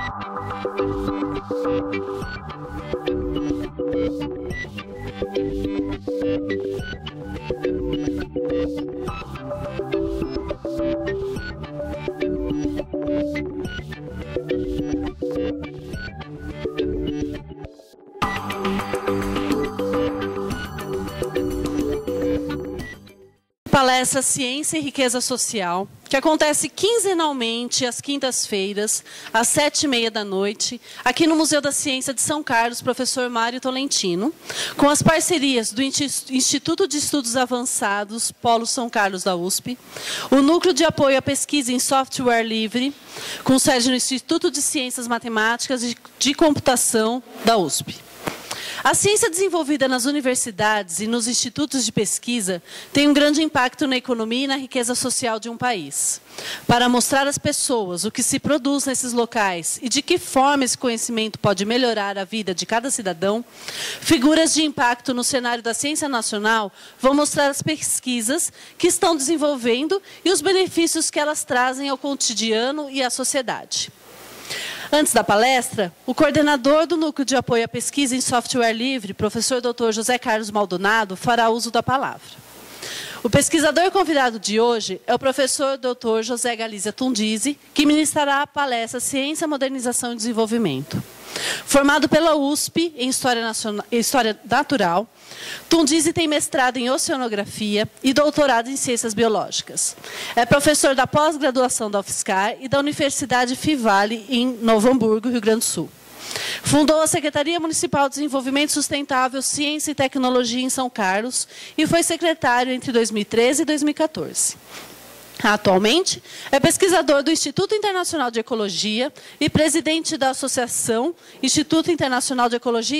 Palestra Ciência e Riqueza Social, que acontece quinzenalmente às quintas-feiras, às 7h30 da noite, aqui no Museu da Ciência de São Carlos, professor Mário Tolentino, com as parcerias do Instituto de Estudos Avançados, Polo São Carlos da USP, o Núcleo de Apoio à Pesquisa em Software Livre, com sede no Instituto de Ciências Matemáticas e de Computação da USP. A ciência desenvolvida nas universidades e nos institutos de pesquisa tem um grande impacto na economia e na riqueza social de um país. Para mostrar às pessoas o que se produz nesses locais e de que forma esse conhecimento pode melhorar a vida de cada cidadão, figuras de impacto no cenário da ciência nacional vão mostrar as pesquisas que estão desenvolvendo e os benefícios que elas trazem ao cotidiano e à sociedade. Antes da palestra, o coordenador do Núcleo de Apoio à Pesquisa em Software Livre, professor Dr. José Carlos Maldonado, fará uso da palavra. O pesquisador convidado de hoje é o professor Dr. José Galizia Tundizi, que ministrará a palestra Ciência, Modernização e Desenvolvimento. Formado pela USP em História Natural, Tundizi tem mestrado em Oceanografia e doutorado em Ciências Biológicas. É professor da pós-graduação da UFSCar e da Universidade Fivale, em Novo Hamburgo, Rio Grande do Sul. Fundou a Secretaria Municipal de Desenvolvimento Sustentável, Ciência e Tecnologia em São Carlos e foi secretário entre 2013 e 2014. Atualmente, é pesquisador do Instituto Internacional de Ecologia e presidente da Associação Instituto Internacional de Ecologia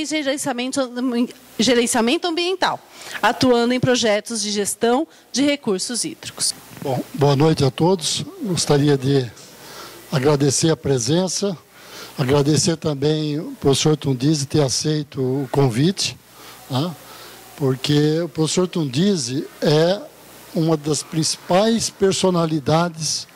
e Gerenciamento Ambiental, atuando em projetos de gestão de recursos hídricos. Bom, boa noite a todos. Gostaria de agradecer a presença, agradecer também o professor Tundizi ter aceito o convite, né, porque o professor Tundizi é uma das principais personalidades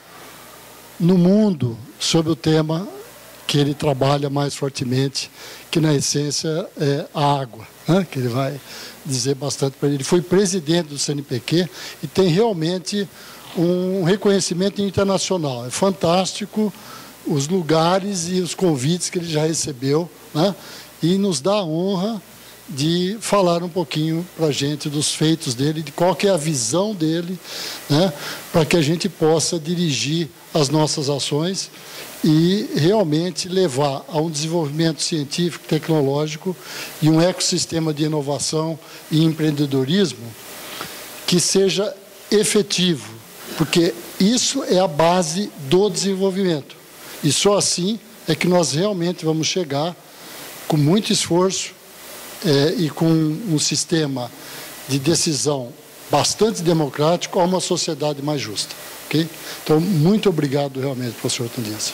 no mundo sobre o tema que ele trabalha mais fortemente, que na essência é a água, né? Que ele vai dizer bastante para ele. Ele foi presidente do CNPq e tem realmente um reconhecimento internacional. É fantástico os lugares e os convites que ele já recebeu, né? E nos dá a honra de falar um pouquinho para a gente dos feitos dele, de qual que é a visão dele, né, para que a gente possa dirigir as nossas ações e realmente levar a um desenvolvimento científico, tecnológico e um ecossistema de inovação e empreendedorismo que seja efetivo, porque isso é a base do desenvolvimento. E só assim é que nós realmente vamos chegar, com muito esforço, e com um sistema de decisão bastante democrático, a uma sociedade mais justa. Okay? Então, muito obrigado realmente, professor Tundizi.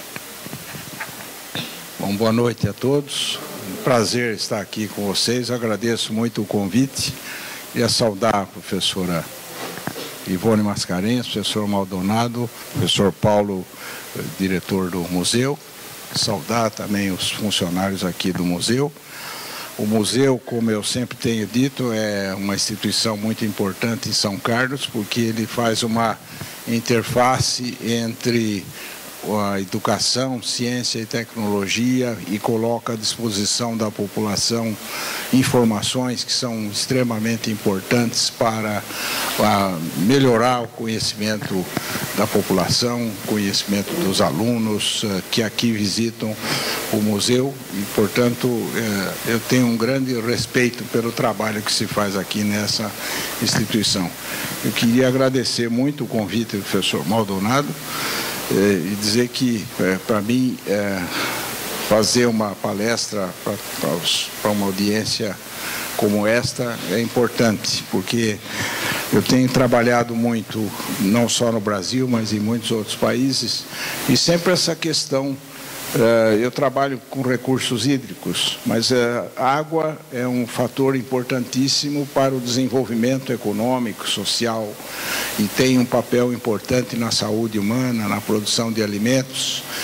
Bom, boa noite a todos. Um prazer estar aqui com vocês. Eu agradeço muito o convite. Queria saudar a professora Ivone Mascarenhas, professor Maldonado, professor Paulo, diretor do museu. Saudar também os funcionários aqui do museu. O museu, como eu sempre tenho dito, é uma instituição muito importante em São Carlos, porque ele faz uma interface entre a educação, ciência e tecnologia e coloca à disposição da população informações que são extremamente importantes para melhorar o conhecimento da população, conhecimento dos alunos que aqui visitam o museu e, portanto, eu tenho um grande respeito pelo trabalho que se faz aqui nessa instituição. Eu queria agradecer muito o convite do professor Maldonado e dizer que, para mim, fazer uma palestra para uma audiência como esta é importante, porque eu tenho trabalhado muito, não só no Brasil, mas em muitos outros países, e sempre essa questão. Eu trabalho com recursos hídricos, mas a água é um fator importantíssimo para o desenvolvimento econômico, social, e tem um papel importante na saúde humana, na produção de alimentos.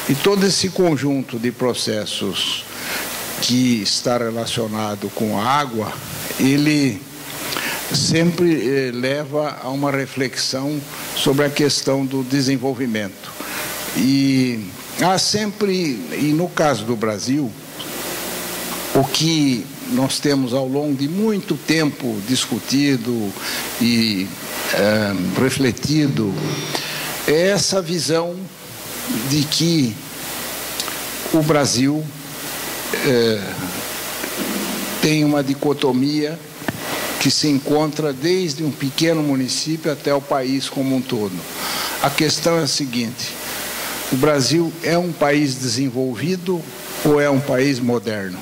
E todo esse conjunto de processos que está relacionado com a água, ele sempre leva a uma reflexão sobre a questão do desenvolvimento. E há sempre, e no caso do Brasil, o que nós temos ao longo de muito tempo discutido e refletido é essa visão de que o Brasil tem uma dicotomia que se encontra desde um pequeno município até o país como um todo. A questão é a seguinte: o Brasil é um país desenvolvido ou é um país moderno?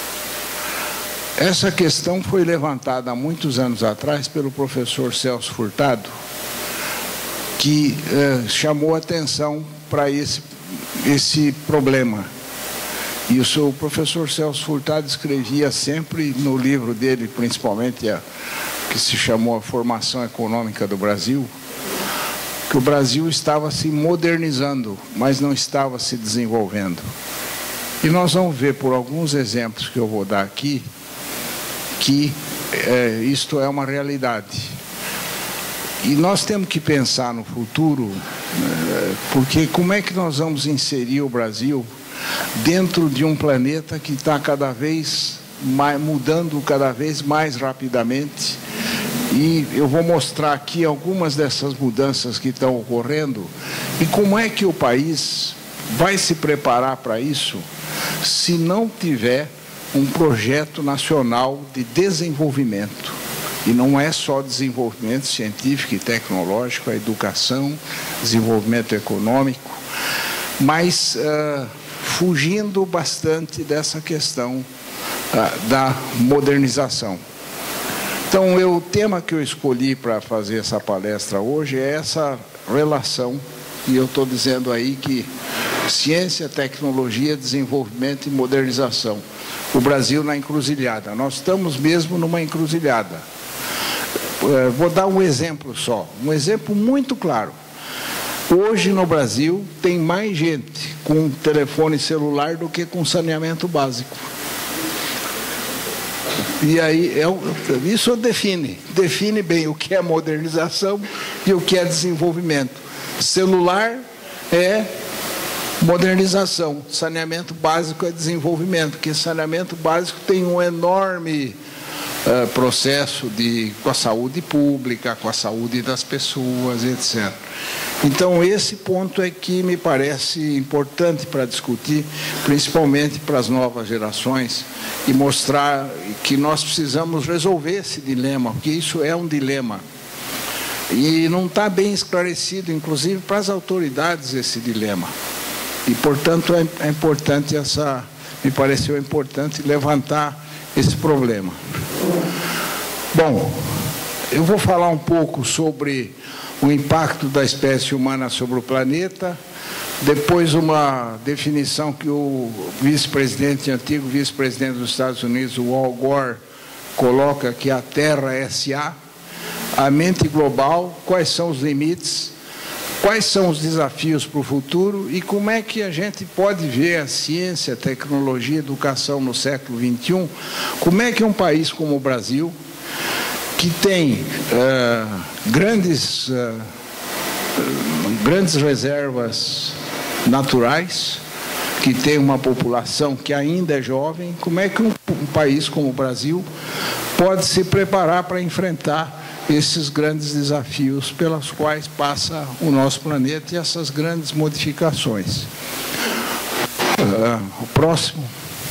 Essa questão foi levantada há muitos anos atrás pelo professor Celso Furtado, que chamou atenção para esse problema. E o professor Celso Furtado escrevia sempre no livro dele, principalmente que se chamou A Formação Econômica do Brasil, que o Brasil estava se modernizando, mas não estava se desenvolvendo. E nós vamos ver por alguns exemplos que eu vou dar aqui, que isto é uma realidade. E nós temos que pensar no futuro, porque como é que nós vamos inserir o Brasil dentro de um planeta que está cada vez mais, mudando cada vez mais rapidamente. E eu vou mostrar aqui algumas dessas mudanças que estão ocorrendo e como é que o país vai se preparar para isso se não tiver um projeto nacional de desenvolvimento. E não é só desenvolvimento científico e tecnológico, a educação, desenvolvimento econômico, mas fugindo bastante dessa questão da modernização. Então, o tema que eu escolhi para fazer essa palestra hoje é essa relação, e eu estou dizendo aí que ciência, tecnologia, desenvolvimento e modernização. O Brasil na encruzilhada. Nós estamos mesmo numa encruzilhada. Vou dar um exemplo só, um exemplo muito claro. Hoje no Brasil tem mais gente com telefone celular do que com saneamento básico. E aí, isso define bem o que é modernização e o que é desenvolvimento. Celular é modernização, saneamento básico é desenvolvimento, porque saneamento básico tem um enorme processo com a saúde pública, com a saúde das pessoas, etc. Então, esse ponto é que me parece importante para discutir, principalmente para as novas gerações, e mostrar que nós precisamos resolver esse dilema, porque isso é um dilema. E não está bem esclarecido, inclusive, para as autoridades, esse dilema. E, portanto, é importante me pareceu importante levantar esse problema. Bom, eu vou falar um pouco sobre o impacto da espécie humana sobre o planeta, depois uma definição que o antigo vice-presidente dos Estados Unidos, o Al Gore, coloca, que a Terra é SA, a mente global, quais são os limites, quais são os desafios para o futuro e como é que a gente pode ver a ciência, a tecnologia, a educação no século XXI, como é que um país como o Brasil, que tem grandes reservas naturais, que tem uma população que ainda é jovem, como é que um país como o Brasil pode se preparar para enfrentar esses grandes desafios pelos quais passa o nosso planeta e essas grandes modificações. O próximo.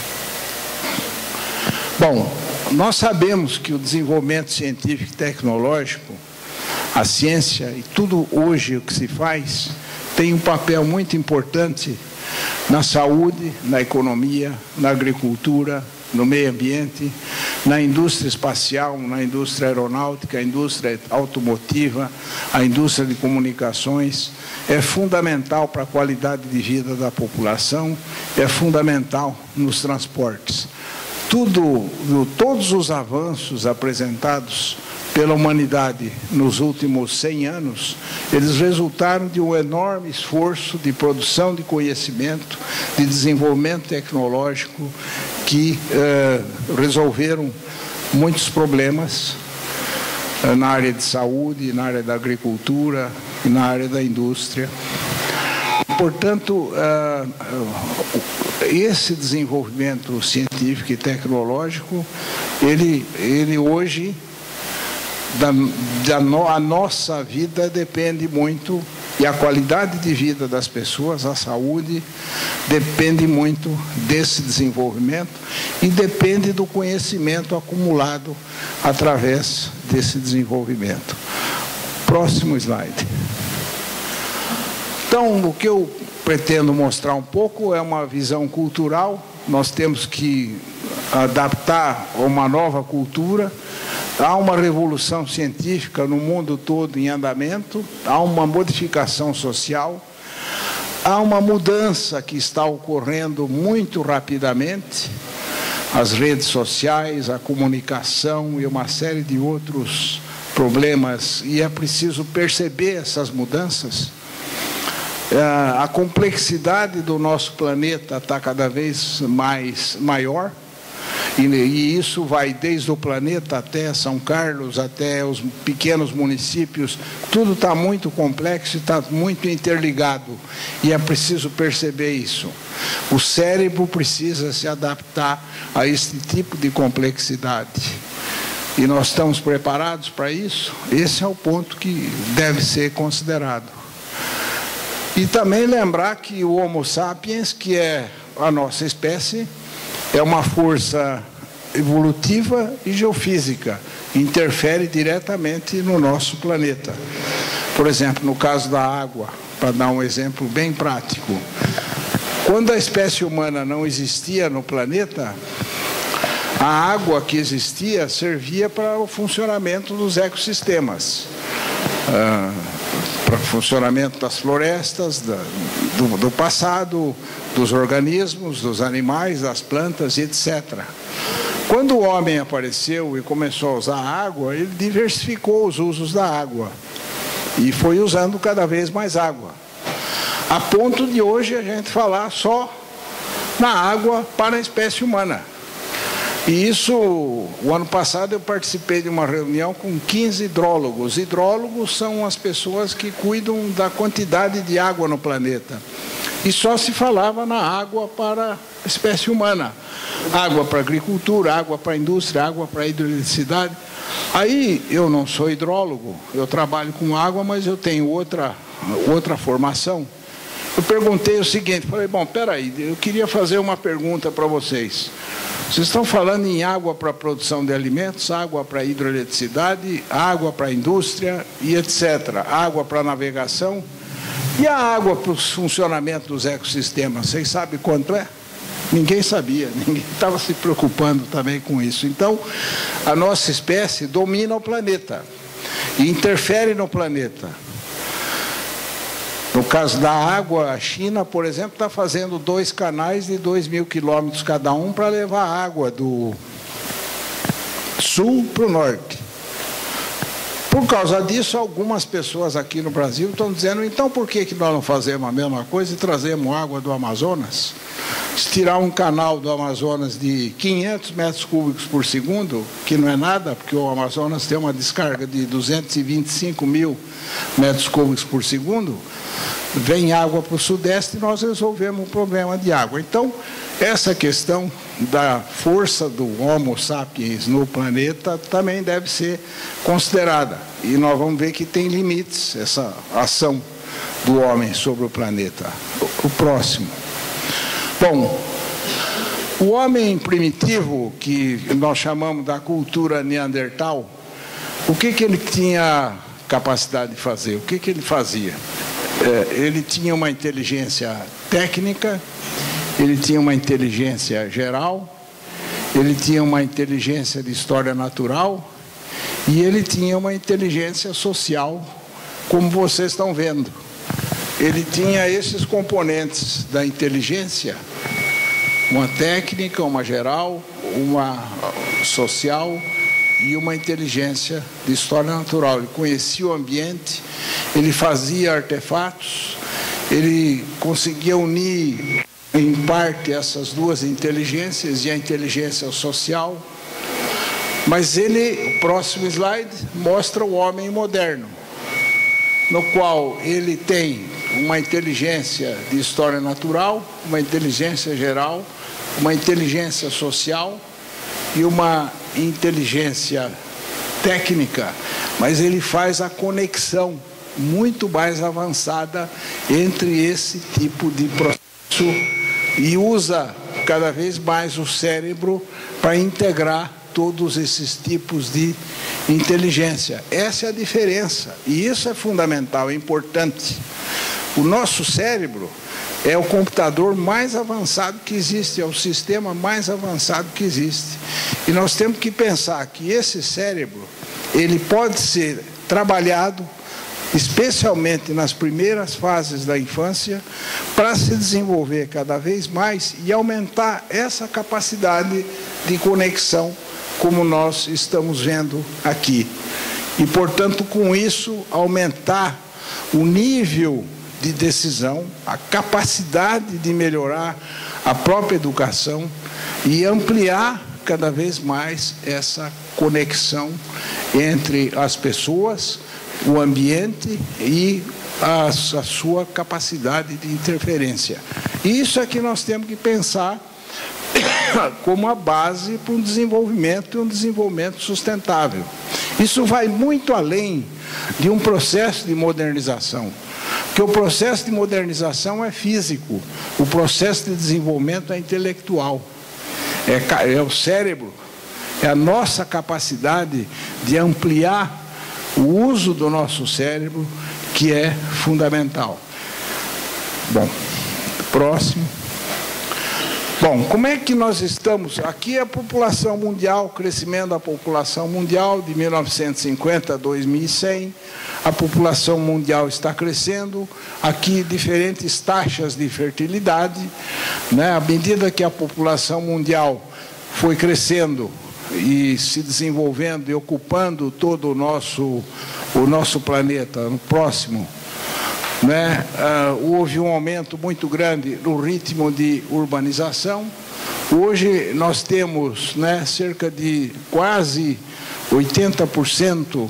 Bom, nós sabemos que o desenvolvimento científico e tecnológico, a ciência e tudo hoje o que se faz, tem um papel muito importante na saúde, na economia, na agricultura, no meio ambiente, na indústria espacial, na indústria aeronáutica, a indústria automotiva, a indústria de comunicações. É fundamental para a qualidade de vida da população, é fundamental nos transportes. Todos os avanços apresentados pela humanidade nos últimos 100 anos, eles resultaram de um enorme esforço de produção de conhecimento, de desenvolvimento tecnológico, que resolveram muitos problemas na área de saúde, na área da agricultura e na área da indústria. Portanto, esse desenvolvimento científico e tecnológico, ele hoje, a nossa vida depende muito, e a qualidade de vida das pessoas, a saúde, depende muito desse desenvolvimento e depende do conhecimento acumulado através desse desenvolvimento. Próximo slide. Então, o que eu pretendo mostrar um pouco é uma visão cultural. Nós temos que adaptar a uma nova cultura. Há uma revolução científica no mundo todo em andamento, há uma modificação social, há uma mudança que está ocorrendo muito rapidamente, as redes sociais, a comunicação e uma série de outros problemas, e é preciso perceber essas mudanças. A complexidade do nosso planeta está cada vez maior, e isso vai desde o planeta até São Carlos, até os pequenos municípios. Tudo está muito complexo, está muito interligado, e é preciso perceber isso. O cérebro precisa se adaptar a esse tipo de complexidade, e nós estamos preparados para isso. Esse é o ponto que deve ser considerado. E também lembrar que o Homo sapiens, que é a nossa espécie, é uma força evolutiva e geofísica, interfere diretamente no nosso planeta. Por exemplo, no caso da água, para dar um exemplo bem prático, quando a espécie humana não existia no planeta, a água que existia servia para o funcionamento dos ecossistemas, para o funcionamento das florestas, do passado, dos organismos, dos animais, das plantas, etc. Quando o homem apareceu e começou a usar a água, ele diversificou os usos da água e foi usando cada vez mais água, a ponto de hoje a gente falar só na água para a espécie humana. E isso, o ano passado eu participei de uma reunião com 15 hidrólogos. Hidrólogos são as pessoas que cuidam da quantidade de água no planeta. E só se falava na água para a espécie humana. Água para a agricultura, água para a indústria, água para a hidroeletricidade. Aí, eu não sou hidrólogo, eu trabalho com água, mas eu tenho outra formação. Eu perguntei o seguinte, falei, bom, peraí, eu queria fazer uma pergunta para vocês. Vocês estão falando em água para a produção de alimentos, água para a hidroeletricidade, água para a indústria e etc. Água para a navegação. E a água para o funcionamento dos ecossistemas, vocês sabem quanto é? Ninguém sabia, ninguém estava se preocupando também com isso. Então, a nossa espécie domina o planeta e interfere no planeta. No caso da água, a China, por exemplo, está fazendo 2 canais de 2.000 quilômetros cada um para levar água do sul para o norte. Por causa disso, algumas pessoas aqui no Brasil estão dizendo, então por que nós não fazemos a mesma coisa e trazemos água do Amazonas? Se tirar um canal do Amazonas de 500 metros cúbicos por segundo, que não é nada, porque o Amazonas tem uma descarga de 225 mil metros cúbicos por segundo, vem água para o sudeste e nós resolvemos o problema de água. Então, essa questão da força do Homo sapiens no planeta também deve ser considerada. E nós vamos ver que tem limites essa ação do homem sobre o planeta. O próximo. Bom, o homem primitivo, que nós chamamos da cultura neandertal, o que ele tinha capacidade de fazer? O que ele fazia? Ele tinha uma inteligência técnica, ele tinha uma inteligência geral, ele tinha uma inteligência de história natural e ele tinha uma inteligência social, como vocês estão vendo. Ele tinha esses componentes da inteligência, uma técnica, uma geral, uma social e uma inteligência de história natural. Ele conhecia o ambiente, ele fazia artefatos, ele conseguia unir em parte essas duas inteligências e a inteligência social. Mas ele, o próximo slide, mostra o homem moderno, no qual ele tem uma inteligência de história natural, uma inteligência geral, uma inteligência social e uma inteligência técnica, mas ele faz a conexão muito mais avançada entre esse tipo de processo e usa cada vez mais o cérebro para integrar todos esses tipos de inteligência. Essa é a diferença, e isso é fundamental, é importante. O nosso cérebro é o computador mais avançado que existe, é o sistema mais avançado que existe. E nós temos que pensar que esse cérebro, ele pode ser trabalhado, especialmente nas primeiras fases da infância, para se desenvolver cada vez mais e aumentar essa capacidade de conexão, como nós estamos vendo aqui. E, portanto, com isso, aumentar o nível de decisão, a capacidade de melhorar a própria educação e ampliar cada vez mais essa conexão entre as pessoas, o ambiente e a sua capacidade de interferência. Isso é que nós temos que pensar como a base para um desenvolvimento e um desenvolvimento sustentável. Isso vai muito além de um processo de modernização, porque o processo de modernização é físico, o processo de desenvolvimento é intelectual, é o cérebro, é a nossa capacidade de ampliar o uso do nosso cérebro que é fundamental. Bom, próximo. Bom, como é que nós estamos? Aqui é a população mundial, crescimento da população mundial de 1950 a 2100. A população mundial está crescendo. Aqui diferentes taxas de fertilidade, né? À medida que a população mundial foi crescendo e se desenvolvendo e ocupando todo o nosso planeta, no próximo, né, houve um aumento muito grande no ritmo de urbanização. Hoje nós temos, né, cerca de quase 80%,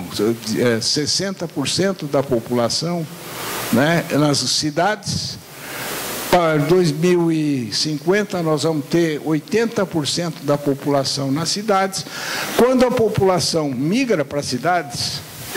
60% da população, né, nas cidades. Para 2050 nós vamos ter 80% da população nas cidades. Quando a população migra para as cidades,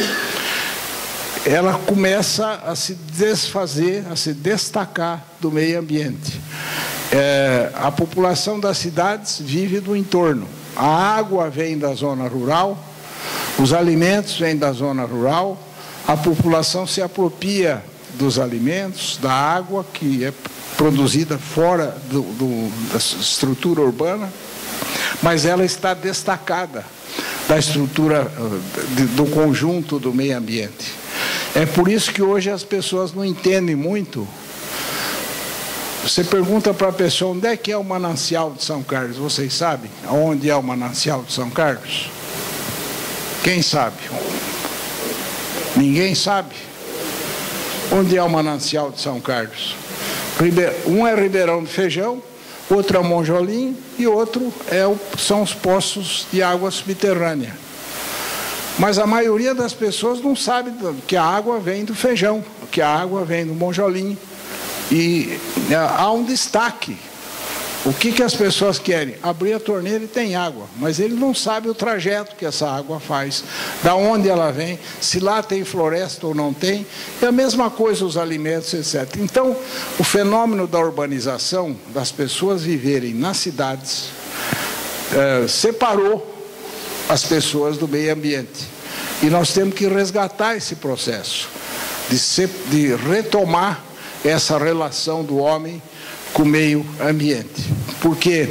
ela começa a se desfazer, a se destacar do meio ambiente. A população das cidades vive do entorno. A água vem da zona rural, os alimentos vêm da zona rural, a população se apropria dos alimentos, da água que é produzida fora da estrutura urbana, mas ela está destacada da estrutura do conjunto do meio ambiente. É por isso que hoje as pessoas não entendem muito. Você pergunta para a pessoa onde é que é o manancial de São Carlos, vocês sabem onde é o manancial de São Carlos? Quem sabe? Ninguém sabe. Onde é o manancial de São Carlos? Um é Ribeirão do Feijão, outro é Monjolim e outro são os poços de água subterrânea. Mas a maioria das pessoas não sabe que a água vem do Feijão, que a água vem do Monjolim. E há um destaque. O que as pessoas querem? Abrir a torneira e tem água, mas ele não sabe o trajeto que essa água faz, da onde ela vem, se lá tem floresta ou não tem, é a mesma coisa os alimentos, etc. Então, o fenômeno da urbanização, das pessoas viverem nas cidades, separou as pessoas do meio ambiente. E nós temos que resgatar esse processo, de retomar essa relação do homem com o meio ambiente, porque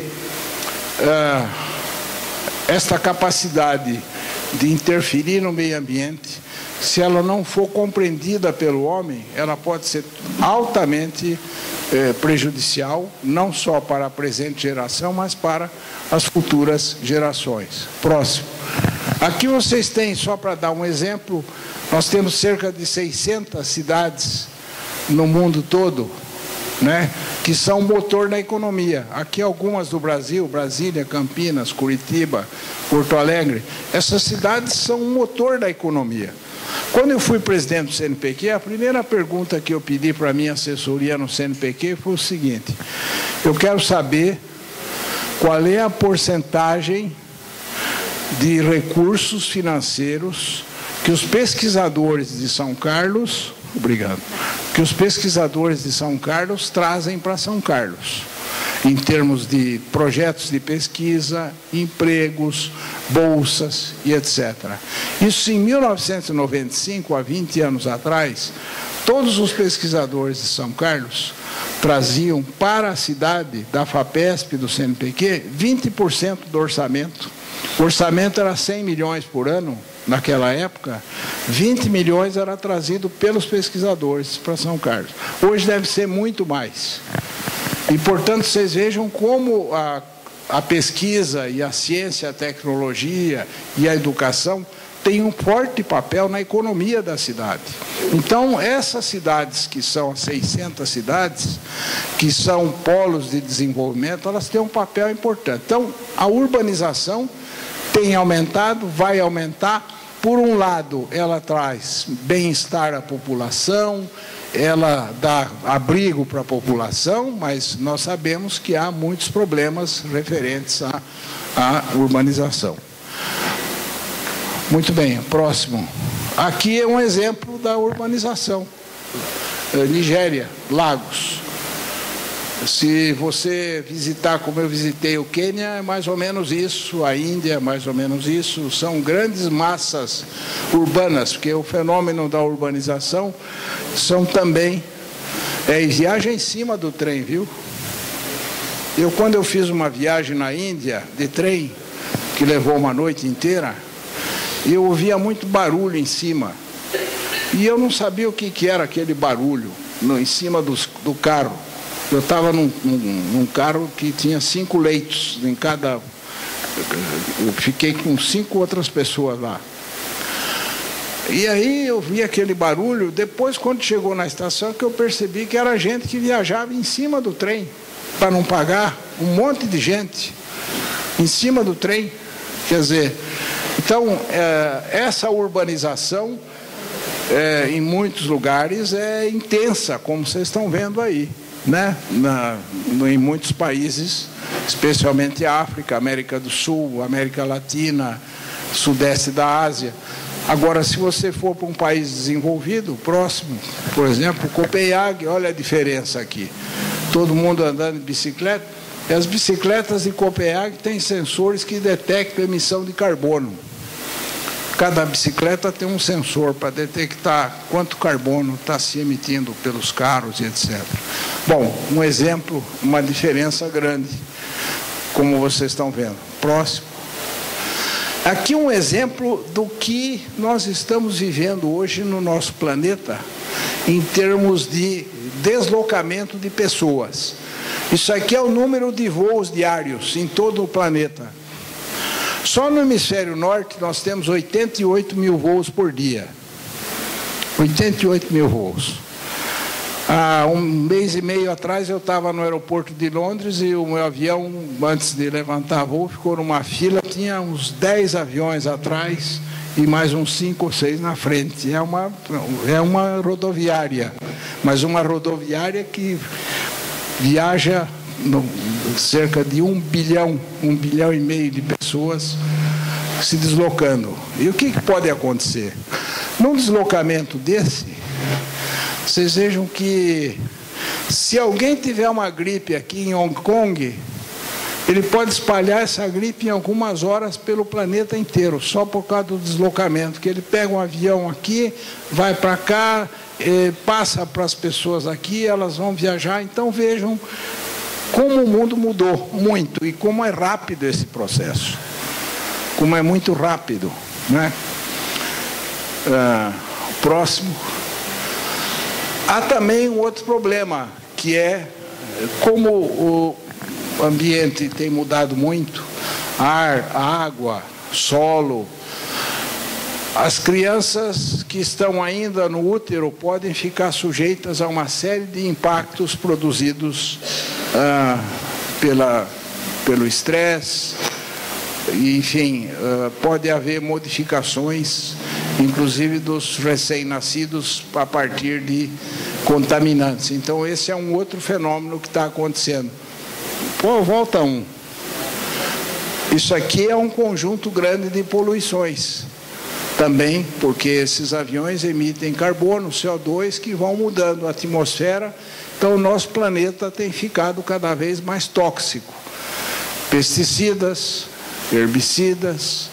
esta capacidade de interferir no meio ambiente, se ela não for compreendida pelo homem, ela pode ser altamente prejudicial, não só para a presente geração, mas para as futuras gerações. Próximo. Aqui vocês têm, só para dar um exemplo, nós temos cerca de 600 cidades no mundo todo, né, que são motor da economia. Aqui algumas do Brasil, Brasília, Campinas, Curitiba, Porto Alegre. Essas cidades são um motor da economia. Quando eu fui presidente do CNPq, a primeira pergunta que eu pedi para a minha assessoria no CNPq foi o seguinte: eu quero saber qual é a porcentagem de recursos financeiros que os pesquisadores de São Carlos, que os pesquisadores de São Carlos trazem para São Carlos, em termos de projetos de pesquisa, empregos, bolsas e etc. Isso em 1995, há 20 anos atrás, todos os pesquisadores de São Carlos traziam para a cidade, da FAPESP, do CNPq, 20% do orçamento. O orçamento era 100 milhões por ano, naquela época, 20 milhões era trazido pelos pesquisadores para São Carlos. Hoje deve ser muito mais. E, portanto, vocês vejam como a pesquisa e a ciência, a tecnologia e a educação têm um forte papel na economia da cidade. Então, essas cidades, que são as 600 cidades, que são polos de desenvolvimento, elas têm um papel importante. Então, a urbanização tem aumentado, vai aumentar. Por um lado, ela traz bem-estar à população, ela dá abrigo para a população, mas nós sabemos que há muitos problemas referentes à urbanização. Muito bem, próximo. Aqui é um exemplo da urbanização. Nigéria, Lagos. Se você visitar como eu visitei o Quênia, é mais ou menos isso, a Índia é mais ou menos isso, são grandes massas urbanas, porque o fenômeno da urbanização são também viagem em cima do trem, viu? Quando eu fiz uma viagem na Índia de trem, que levou uma noite inteira, eu ouvia muito barulho em cima, e eu não sabia o que era aquele barulho em cima do carro. Eu estava num carro que tinha 5 leitos em cada. Eu fiquei com 5 outras pessoas lá. E aí eu vi aquele barulho. Depois, quando chegou na estação, que eu percebi que era gente que viajava em cima do trem para não pagar. Um monte de gente em cima do trem. Quer dizer, então essa urbanização em muitos lugares é intensa, como vocês estão vendo aí. Né? Em muitos países, especialmente África, América do Sul, América Latina, Sudeste da Ásia. Agora, se você for para um país desenvolvido, próximo, por exemplo, Copenhague, olha a diferença aqui. Todo mundo andando de bicicleta, e as bicicletas de Copenhague têm sensores que detectam emissão de carbono. Cada bicicleta tem um sensor para detectar quanto carbono está se emitindo pelos carros e etc. Bom, um exemplo, uma diferença grande, como vocês estão vendo. Próximo. Aqui um exemplo do que nós estamos vivendo hoje no nosso planeta, em termos de deslocamento de pessoas. Isso aqui é o número de voos diários em todo o planeta. Só no hemisfério norte nós temos 88 mil voos por dia. 88 mil voos. Há um mês e meio atrás eu estava no aeroporto de Londres e o meu avião, antes de levantar voo, ficou numa fila, tinha uns 10 aviões atrás e mais uns 5 ou 6 na frente. É uma rodoviária, mas uma rodoviária que viaja cerca de 1 bilhão e meio de pessoas se deslocando. E o que pode acontecer? Num deslocamento desse, vocês vejam que se alguém tiver uma gripe aqui em Hong Kong, ele pode espalhar essa gripe em algumas horas pelo planeta inteiro, só por causa do deslocamento, que ele pega um avião aqui, vai para cá, passa para as pessoas aqui, elas vão viajar. Então vejam como o mundo mudou muito e como é rápido esse processo. Como é muito rápido, né? Próximo. Há também um outro problema, que é como o ambiente tem mudado muito, ar, água, solo, As crianças que estão ainda no útero podem ficar sujeitas a uma série de impactos produzidos pelo estresse, enfim, pode haver modificações, inclusive dos recém-nascidos, a partir de contaminantes. Então, esse é um outro fenômeno que está acontecendo. Pô, volta um. Isso aqui é um conjunto grande de poluições. Também porque esses aviões emitem carbono, CO2, que vão mudando a atmosfera. Então, o nosso planeta tem ficado cada vez mais tóxico. Pesticidas, herbicidas,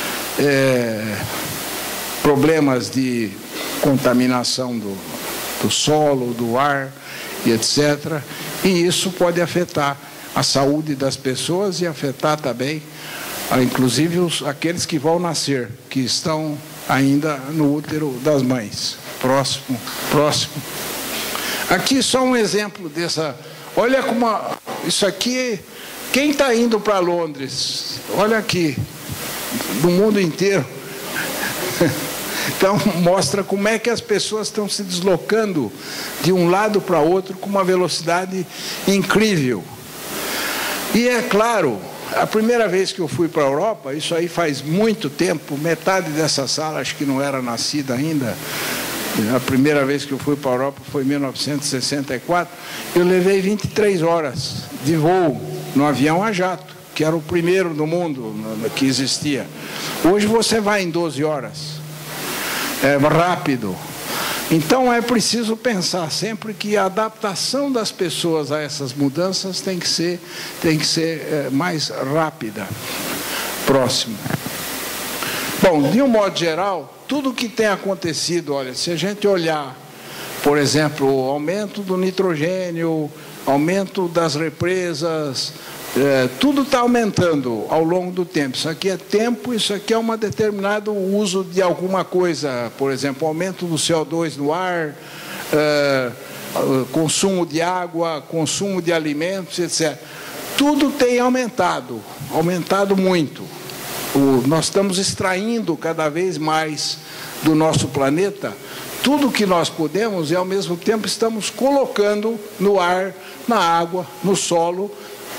problemas de contaminação do solo, do ar, e etc. E isso pode afetar a saúde das pessoas e afetar também, inclusive, aqueles que vão nascer, que estão ainda no útero das mães. Próximo. Aqui só um exemplo dessa. Olha como isso aqui. Quem está indo para Londres? Olha aqui, do mundo inteiro. Então, mostra como é que as pessoas estão se deslocando de um lado para outro com uma velocidade incrível. E é claro, a primeira vez que eu fui para a Europa, isso aí faz muito tempo, metade dessa sala acho que não era nascida ainda. A primeira vez que eu fui para a Europa foi em 1964. Eu levei 23 horas de voo no avião a jato, que era o primeiro do mundo que existia. Hoje você vai em 12 horas. É rápido. Então é preciso pensar sempre que a adaptação das pessoas a essas mudanças tem que ser mais rápida. Próximo. Bom, de um modo geral, tudo que tem acontecido, olha, se a gente olhar, por exemplo, o aumento do nitrogênio, aumento das represas, tudo está aumentando ao longo do tempo. Isso aqui é tempo, isso aqui é um determinado uso de alguma coisa, por exemplo, aumento do CO2 no ar, consumo de água, consumo de alimentos, etc. Tudo tem aumentado muito. Nós estamos extraindo cada vez mais do nosso planeta tudo que nós podemos e, ao mesmo tempo, estamos colocando no ar, na água, no solo,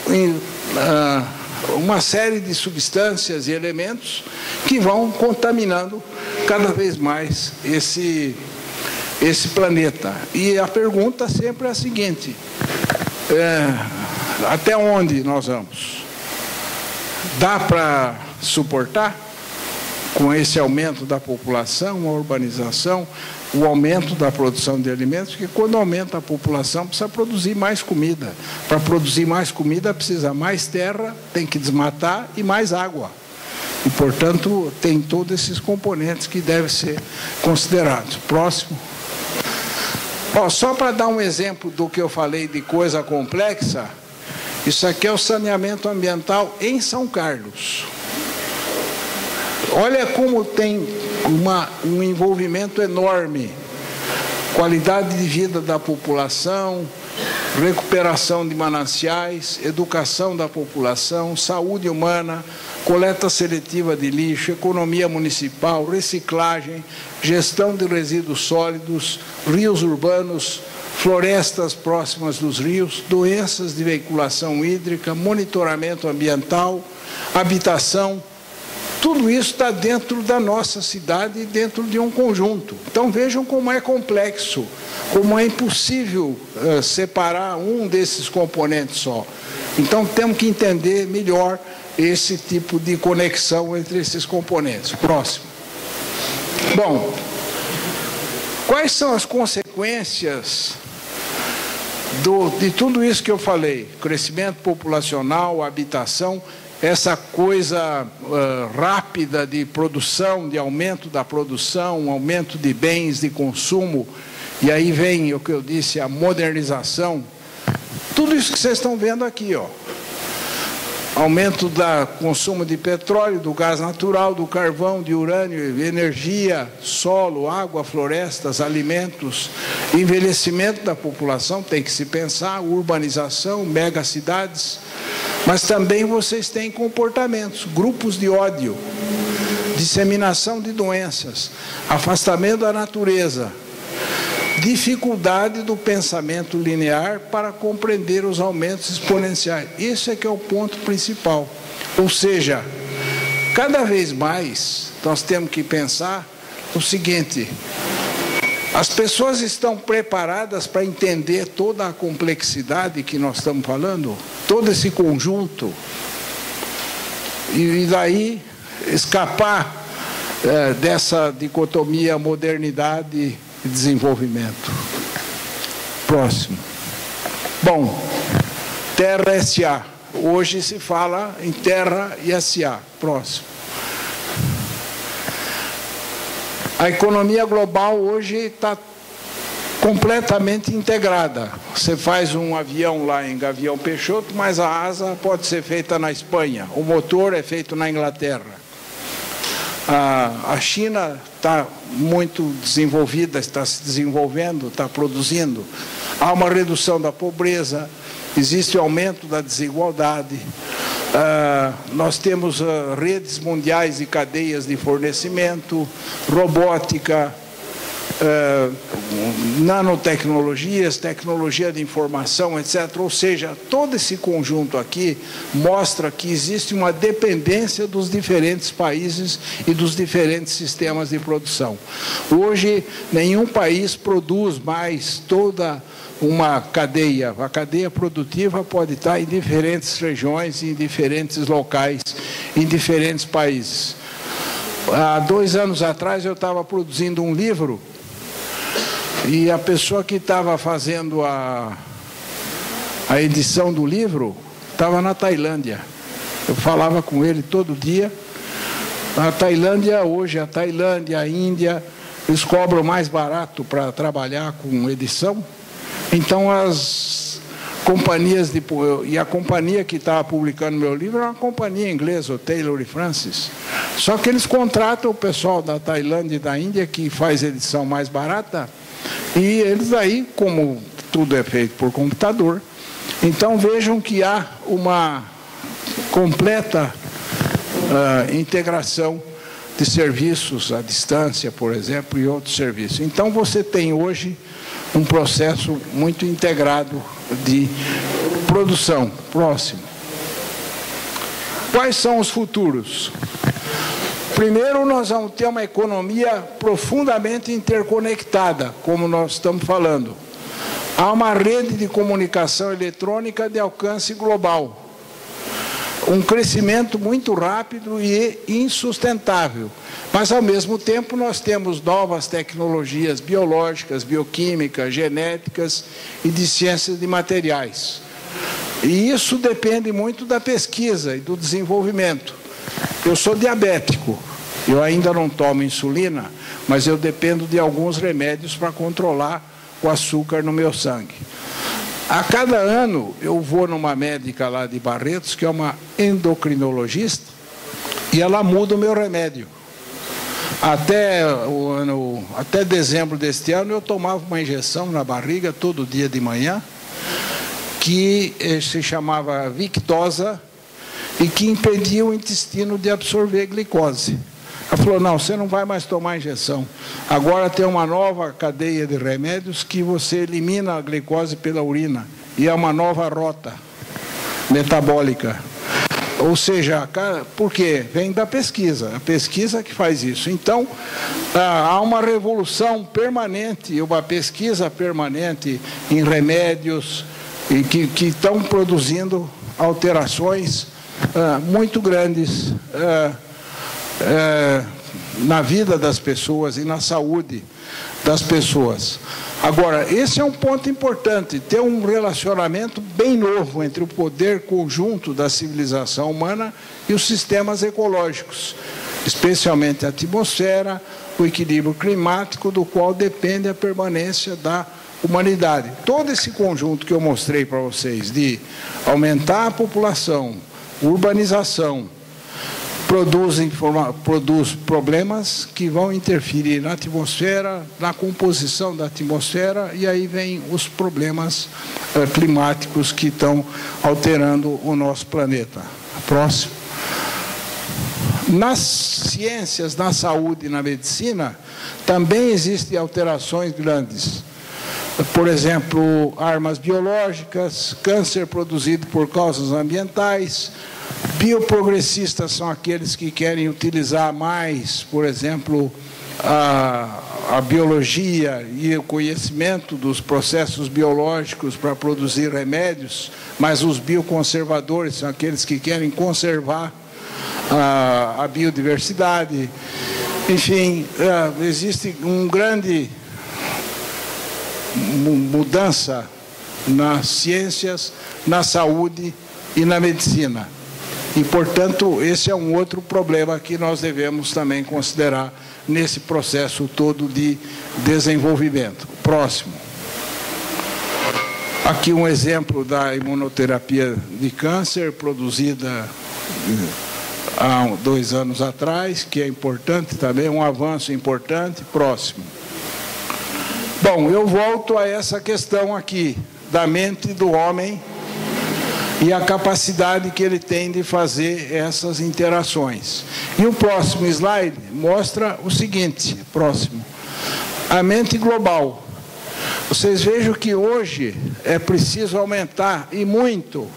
uma série de substâncias e elementos que vão contaminando cada vez mais esse planeta. E a pergunta sempre é a seguinte: até onde nós vamos? Dá para suportar com esse aumento da população, a urbanização, o aumento da produção de alimentos? Porque quando aumenta a população precisa produzir mais comida. Para produzir mais comida precisa mais terra, tem que desmatar e mais água. E, portanto, tem todos esses componentes que devem ser considerados. Próximo. Só para dar um exemplo do que eu falei de coisa complexa, isso aqui é o saneamento ambiental em São Carlos. Olha como tem um envolvimento enorme. Qualidade de vida da população, recuperação de mananciais, educação da população, saúde humana, coleta seletiva de lixo, economia municipal, reciclagem, gestão de resíduos sólidos, rios urbanos, florestas próximas dos rios, doenças de veiculação hídrica, monitoramento ambiental, habitação. Tudo isso está dentro da nossa cidade e dentro de um conjunto. Então vejam como é complexo, como é impossível separar um desses componentes só. Então temos que entender melhor esse tipo de conexão entre esses componentes. Próximo. Bom, quais são as consequências de tudo isso que eu falei? Crescimento populacional, habitação, essa coisa rápida de produção, de aumento da produção, aumento de bens, de consumo, e aí vem o que eu disse, a modernização. Tudo isso que vocês estão vendo aqui, ó. Aumento do consumo de petróleo, do gás natural, do carvão, de urânio, energia, solo, água, florestas, alimentos, envelhecimento da população, tem que se pensar, urbanização, megacidades, mas também vocês têm comportamentos, grupos de ódio, disseminação de doenças, afastamento da natureza, dificuldade do pensamento linear para compreender os aumentos exponenciais. Isso é que é o ponto principal. Ou seja, cada vez mais nós temos que pensar o seguinte: as pessoas estão preparadas para entender toda a complexidade que nós estamos falando, todo esse conjunto, e daí escapar dessa dicotomia modernidade e desenvolvimento. Próximo. Bom, Terra S.A. Hoje se fala em Terra e S.A. Próximo. A economia global hoje está completamente integrada. Você faz um avião lá em Gavião Peixoto, mas a asa pode ser feita na Espanha, o motor é feito na Inglaterra. A China está muito desenvolvida, está se desenvolvendo, está produzindo. Há uma redução da pobreza, existe aumento da desigualdade. Nós temos redes mundiais e cadeias de fornecimento, robótica, nanotecnologias, tecnologia de informação, etc. Ou seja, todo esse conjunto aqui mostra que existe uma dependência dos diferentes países e dos diferentes sistemas de produção. Hoje, nenhum país produz mais toda uma cadeia. A cadeia produtiva pode estar em diferentes regiões, em diferentes locais, em diferentes países. Há 2 anos atrás eu estava produzindo um livro e a pessoa que estava fazendo a edição do livro estava na Tailândia. Eu falava com ele todo dia. A Tailândia hoje, a Tailândia, a Índia, eles cobram mais barato para trabalhar com edição. Então as companhias e a companhia que estava publicando meu livro era uma companhia inglesa, o Taylor & Francis. Só que eles contratam o pessoal da Tailândia e da Índia que faz edição mais barata, e eles aí, como tudo é feito por computador, então vejam que há uma completa integração de serviços à distância, por exemplo, e outros serviços. Então você tem hoje um processo muito integrado de produção. Próximo. Quais são os futuros? Primeiro, nós vamos ter uma economia profundamente interconectada, como nós estamos falando. Há uma rede de comunicação eletrônica de alcance global. Um crescimento muito rápido e insustentável. Mas, ao mesmo tempo, nós temos novas tecnologias biológicas, bioquímicas, genéticas e de ciências de materiais. E isso depende muito da pesquisa e do desenvolvimento. Eu sou diabético, eu ainda não tomo insulina, mas eu dependo de alguns remédios para controlar o açúcar no meu sangue. A cada ano eu vou numa médica lá de Barretos, que é uma endocrinologista, e ela muda o meu remédio. Até dezembro deste ano eu tomava uma injeção na barriga todo dia de manhã, que se chamava Victoza, e que impedia o intestino de absorver glicose. Ela falou: não, você não vai mais tomar injeção. Agora tem uma nova cadeia de remédios que você elimina a glicose pela urina. E é uma nova rota metabólica. Ou seja, por quê? Vem da pesquisa. A pesquisa que faz isso. Então, há uma revolução permanente, uma pesquisa permanente em remédios e que estão produzindo alterações muito grandes na vida das pessoas e na saúde das pessoas. Agora, esse é um ponto importante, ter um relacionamento bem novo entre o poder conjunto da civilização humana e os sistemas ecológicos, especialmente a atmosfera, o equilíbrio climático, do qual depende a permanência da humanidade. Todo esse conjunto que eu mostrei para vocês, de aumentar a população, urbanização, produz problemas que vão interferir na atmosfera, na composição da atmosfera, e aí vem os problemas climáticos que estão alterando o nosso planeta. Próximo. Nas ciências, na saúde e na medicina, também existem alterações grandes. Por exemplo, armas biológicas, câncer produzido por causas ambientais. Bioprogressistas são aqueles que querem utilizar mais, por exemplo, a biologia e o conhecimento dos processos biológicos para produzir remédios, mas os bioconservadores são aqueles que querem conservar a biodiversidade. Enfim, existe uma grande mudança nas ciências, na saúde e na medicina. E, portanto, esse é um outro problema que nós devemos também considerar nesse processo todo de desenvolvimento. Próximo. Aqui um exemplo da imunoterapia de câncer, produzida há 2 anos atrás, que é importante também, um avanço importante. Próximo. Bom, eu volto a essa questão aqui, da mente do homem e a capacidade que ele tem de fazer essas interações. E o próximo slide mostra o seguinte, próximo, a mente global. Vocês vejam que hoje é preciso aumentar, e muito,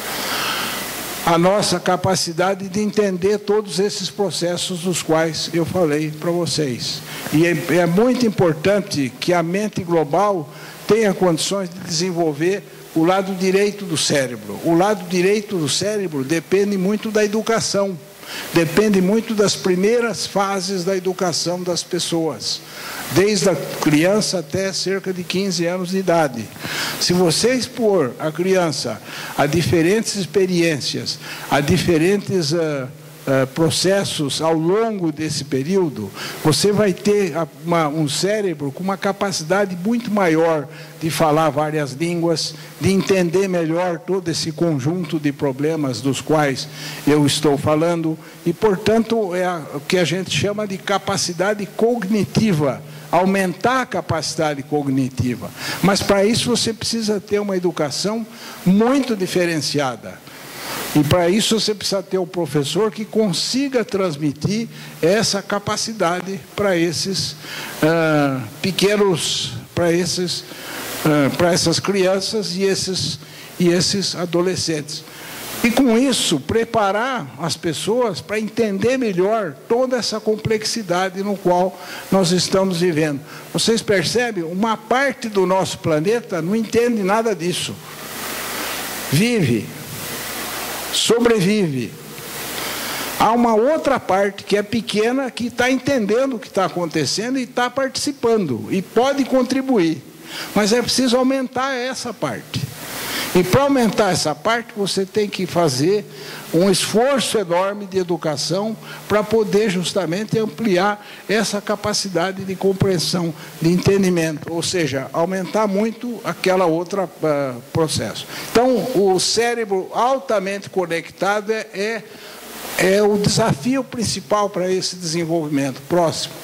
a nossa capacidade de entender todos esses processos dos quais eu falei para vocês. E é muito importante que a mente global tenha condições de desenvolver o lado direito do cérebro. O lado direito do cérebro depende muito da educação, depende muito das primeiras fases da educação das pessoas, desde a criança até cerca de 15 anos de idade. Se você expor a criança a diferentes experiências, a diferentes processos ao longo desse período, você vai ter um cérebro com uma capacidade muito maior de falar várias línguas, de entender melhor todo esse conjunto de problemas dos quais eu estou falando, e, portanto, é o que a gente chama de capacidade cognitiva, aumentar a capacidade cognitiva. Mas, para isso, você precisa ter uma educação muito diferenciada. E, para isso, você precisa ter um professor que consiga transmitir essa capacidade para esses pequenos, para essas crianças e esses adolescentes. E, com isso, preparar as pessoas para entender melhor toda essa complexidade no qual nós estamos vivendo. Vocês percebem? Uma parte do nosso planeta não entende nada disso. Vive, sobrevive. Há uma outra parte que é pequena, que está entendendo o que está acontecendo e está participando, e pode contribuir. Mas é preciso aumentar essa parte. E, para aumentar essa parte, você tem que fazer um esforço enorme de educação para poder justamente ampliar essa capacidade de compreensão, de entendimento, ou seja, aumentar muito aquela outra processo. Então, o cérebro altamente conectado é o desafio principal para esse desenvolvimento. Próximo.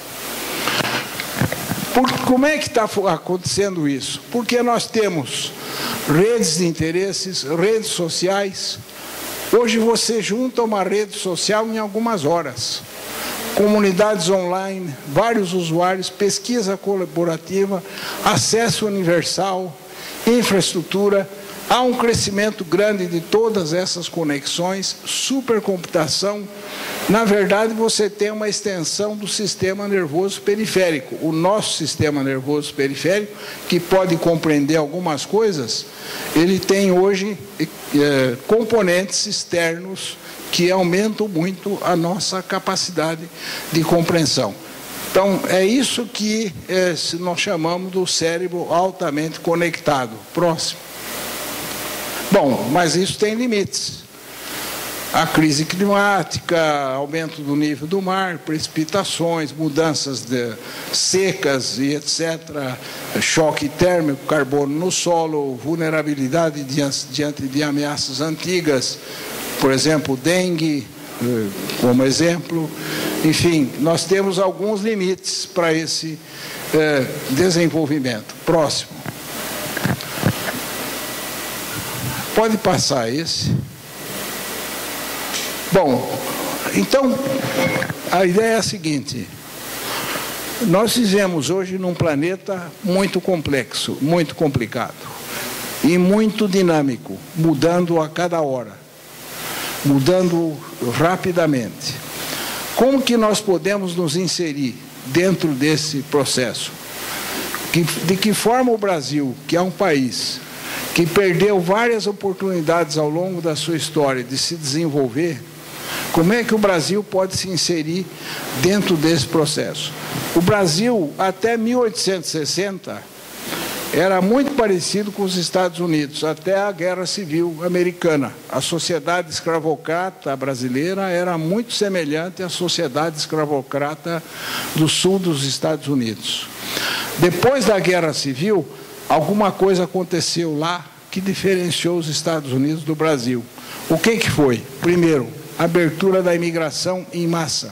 Como é que está acontecendo isso? Porque nós temos redes de interesses, redes sociais. Hoje você junta uma rede social em algumas horas. Comunidades online, vários usuários, pesquisa colaborativa, acesso universal, infraestrutura. Há um crescimento grande de todas essas conexões, supercomputação. Na verdade, você tem uma extensão do sistema nervoso periférico. O nosso sistema nervoso periférico, que pode compreender algumas coisas, ele tem hoje componentes externos que aumentam muito a nossa capacidade de compreensão. Então, é isso que nós chamamos do cérebro altamente conectado. Próximo. Bom, mas isso tem limites. A crise climática, aumento do nível do mar, precipitações, mudanças secas e etc., choque térmico, carbono no solo, vulnerabilidade diante de ameaças antigas, por exemplo, dengue, como exemplo. Enfim, nós temos alguns limites para esse desenvolvimento. Próximo. Pode passar esse. Bom, Então, a ideia é a seguinte: nós vivemos hoje num planeta muito complexo, muito complicado e muito dinâmico, mudando a cada hora, mudando rapidamente. Como que nós podemos nos inserir dentro desse processo? De que forma o Brasil, que é um país que perdeu várias oportunidades ao longo da sua história de se desenvolver, como é que o Brasil pode se inserir dentro desse processo? O Brasil, até 1860, era muito parecido com os Estados Unidos, até a Guerra Civil Americana. A sociedade escravocrata brasileira era muito semelhante à sociedade escravocrata do sul dos Estados Unidos. Depois da Guerra Civil, alguma coisa aconteceu lá que diferenciou os Estados Unidos do Brasil. O que foi? Primeiro, a abertura da imigração em massa,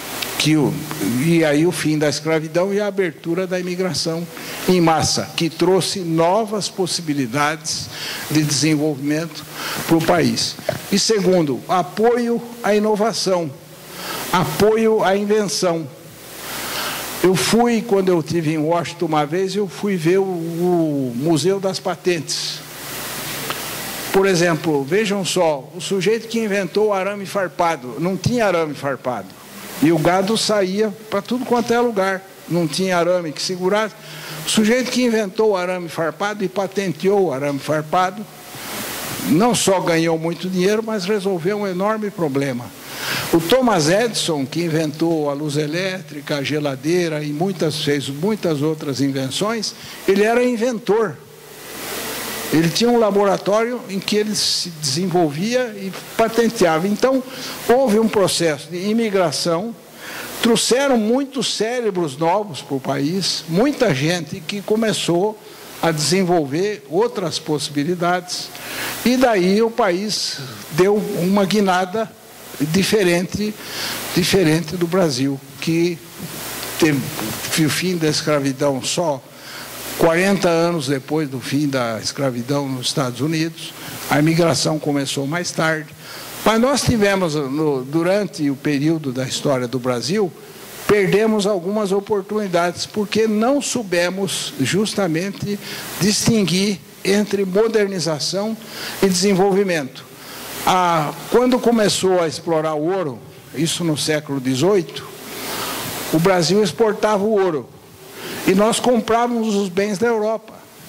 e aí o fim da escravidão e a abertura da imigração em massa, que trouxe novas possibilidades de desenvolvimento para o país. E segundo, apoio à inovação, apoio à invenção. Eu fui, quando eu estive em Washington uma vez, eu fui ver o Museu das Patentes. Por exemplo, vejam só, o sujeito que inventou o arame farpado, não tinha arame farpado. E o gado saía para tudo quanto é lugar, não tinha arame que segurasse. O sujeito que inventou o arame farpado e patenteou o arame farpado, não só ganhou muito dinheiro, mas resolveu um enorme problema. O Thomas Edison, que inventou a luz elétrica, a geladeira e fez muitas outras invenções, ele era inventor. Ele tinha um laboratório em que ele se desenvolvia e patenteava. Então, houve um processo de imigração, trouxeram muitos cérebros novos para o país, muita gente que começou a desenvolver outras possibilidades, e daí o país deu uma guinada diferente do Brasil, que teve o fim da escravidão só 40 anos depois do fim da escravidão nos Estados Unidos. A imigração começou mais tarde, mas nós tivemos, durante o período da história do Brasil, perdemos algumas oportunidades, porque não soubemos justamente distinguir entre modernização e desenvolvimento. Quando começou a explorar o ouro, isso no século XVIII, o Brasil exportava o ouro e nós comprávamos os bens da Europa.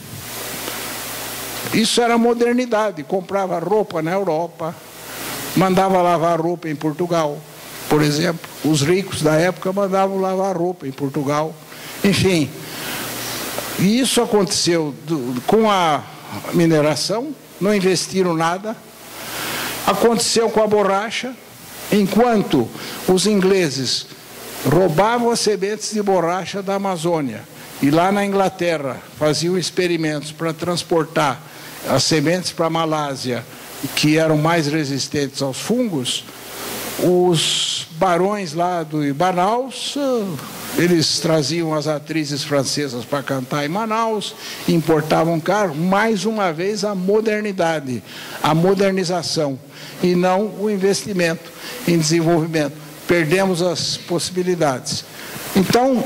Isso era modernidade, comprava roupa na Europa, mandava lavar roupa em Portugal, por exemplo. Os ricos da época mandavam lavar roupa em Portugal. Enfim, e isso aconteceu com a mineração, não investiram nada. Aconteceu com a borracha, enquanto os ingleses roubavam as sementes de borracha da Amazônia e lá na Inglaterra faziam experimentos para transportar as sementes para a Malásia, que eram mais resistentes aos fungos. Os barões lá do Manaus, eles traziam as atrizes francesas para cantar em Manaus, importavam carro. Mais uma vez a modernidade, a modernização, e não o investimento em desenvolvimento. Perdemos as possibilidades. Então,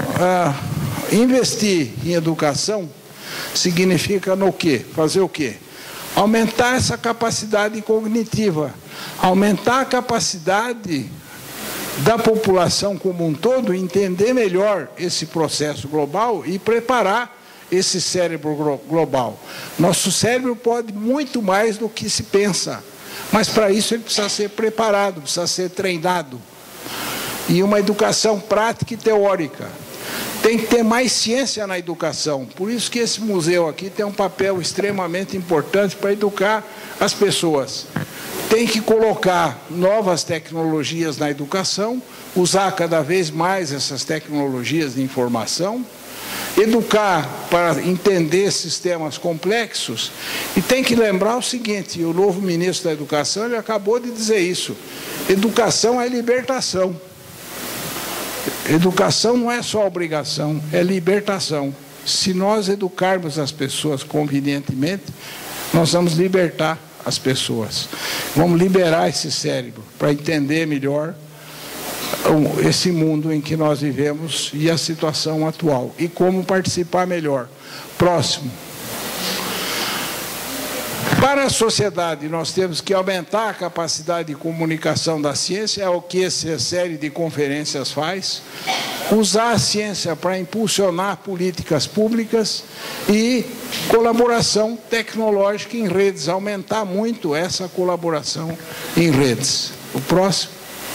investir em educação significa no quê? Fazer o quê? Aumentar essa capacidade cognitiva, aumentar a capacidade da população como um todo, entender melhor esse processo global e preparar esse cérebro global. Nosso cérebro pode muito mais do que se pensa, mas para isso ele precisa ser preparado, precisa ser treinado. E uma educação prática e teórica. Tem que ter mais ciência na educação. Por isso que esse museu aqui tem um papel extremamente importante para educar as pessoas. Tem que colocar novas tecnologias na educação, usar cada vez mais essas tecnologias de informação, educar para entender sistemas complexos. E tem que lembrar o seguinte, o novo ministro da Educação, ele acabou de dizer isso: educação é libertação. Educação não é só obrigação, é libertação. Se nós educarmos as pessoas convenientemente, nós vamos libertar as pessoas. Vamos liberar esse cérebro para entender melhor esse mundo em que nós vivemos e a situação atual, e como participar melhor. Próximo. Para a sociedade, nós temos que aumentar a capacidade de comunicação da ciência, é o que essa série de conferências faz, usar a ciência para impulsionar políticas públicas e colaboração tecnológica em redes, aumentar muito essa colaboração em redes. O próximo.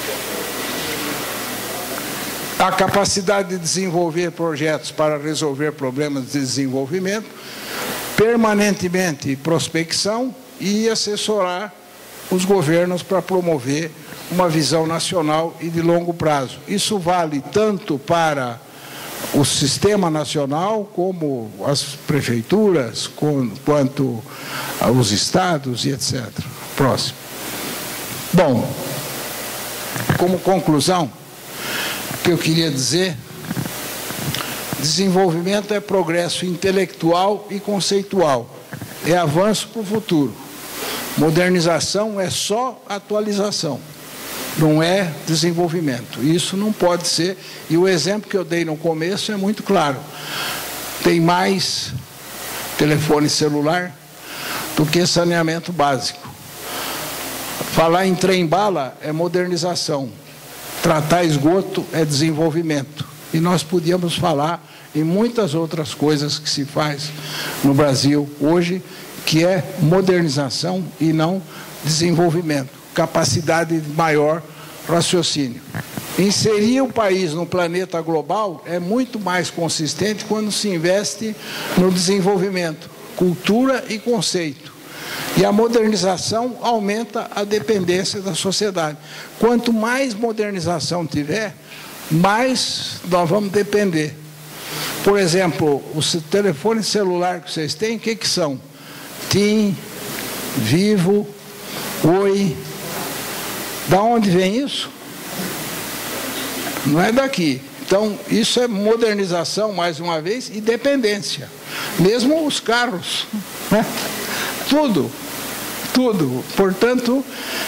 A capacidade de desenvolver projetos para resolver problemas de desenvolvimento, permanentemente prospecção e assessorar os governos para promover uma visão nacional e de longo prazo. Isso vale tanto para o sistema nacional, como as prefeituras, quanto os estados e etc. Próximo. Bom, como conclusão, o que eu queria dizer: desenvolvimento é progresso intelectual e conceitual, é avanço para o futuro. Modernização é só atualização, não é desenvolvimento. Isso não pode ser, e o exemplo que eu dei no começo é muito claro. Tem mais telefone celular do que saneamento básico. Falar em trem-bala é modernização, tratar esgoto é desenvolvimento. E nós podíamos falar em muitas outras coisas que se faz no Brasil hoje, que é modernização e não desenvolvimento, capacidade de maior raciocínio. Inserir o país no planeta global é muito mais consistente quando se investe no desenvolvimento, cultura e conceito. E a modernização aumenta a dependência da sociedade. Quanto mais modernização tiver, mais nós vamos depender. Por exemplo, os telefones celulares que vocês têm, o que são? TIM, Vivo, Oi. Da onde vem isso? Não é daqui. Então, isso é modernização, mais uma vez, e dependência. Mesmo os carros, né? Tudo. Portanto,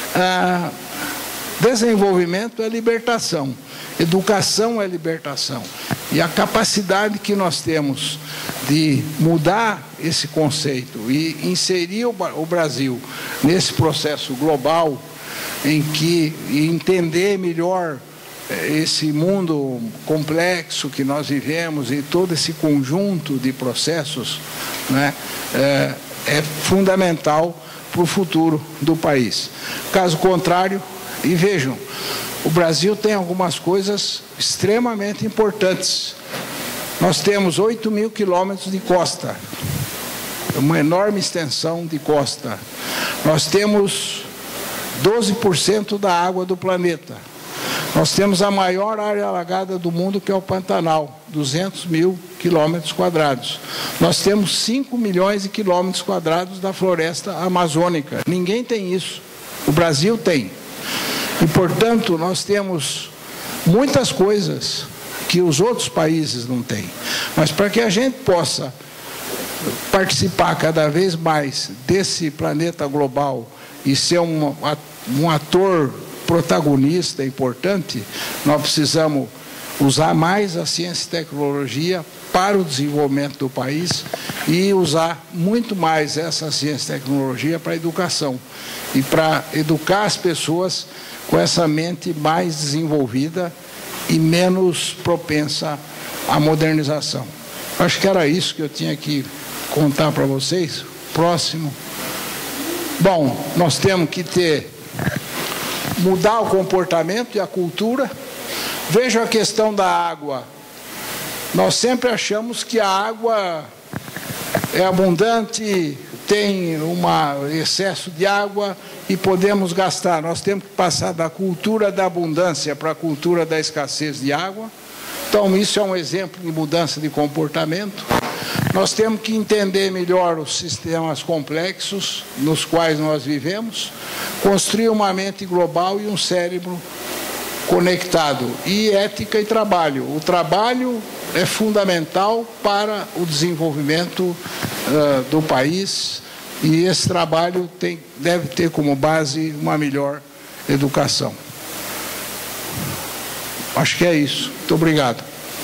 desenvolvimento é libertação. Educação é libertação. E a capacidade que nós temos de mudar esse conceito e inserir o Brasil nesse processo global em que entender melhor esse mundo complexo que nós vivemos e todo esse conjunto de processos, né, é fundamental para o futuro do país. Caso contrário, e vejam, o Brasil tem algumas coisas extremamente importantes. Nós temos 8.000 quilômetros de costa, uma enorme extensão de costa. Nós temos 12% da água do planeta. Nós temos a maior área alagada do mundo, que é o Pantanal, 200.000 quilômetros quadrados. Nós temos 5 milhões de quilômetros quadrados da floresta amazônica. Ninguém tem isso. O Brasil tem. E, portanto, nós temos muitas coisas que os outros países não têm. Mas para que a gente possa participar cada vez mais desse planeta global e ser um ator protagonista importante, nós precisamos usar mais a ciência e tecnologia para o desenvolvimento do país e usar muito mais essa ciência e tecnologia para a educação e para educar as pessoas com essa mente mais desenvolvida e menos propensa à modernização. Acho que era isso que eu tinha que contar para vocês. Próximo. Bom, nós temos que mudar o comportamento e a cultura. Veja a questão da água. Nós sempre achamos que a água é abundante, tem um excesso de água e podemos gastar. Nós temos que passar da cultura da abundância para a cultura da escassez de água. Então, isso é um exemplo de mudança de comportamento. Nós temos que entender melhor os sistemas complexos nos quais nós vivemos, construir uma mente global e um cérebro conectado. E ética e trabalho. O trabalho é fundamental para o desenvolvimento do país e esse trabalho deve ter como base uma melhor educação. Acho que é isso. Muito obrigado.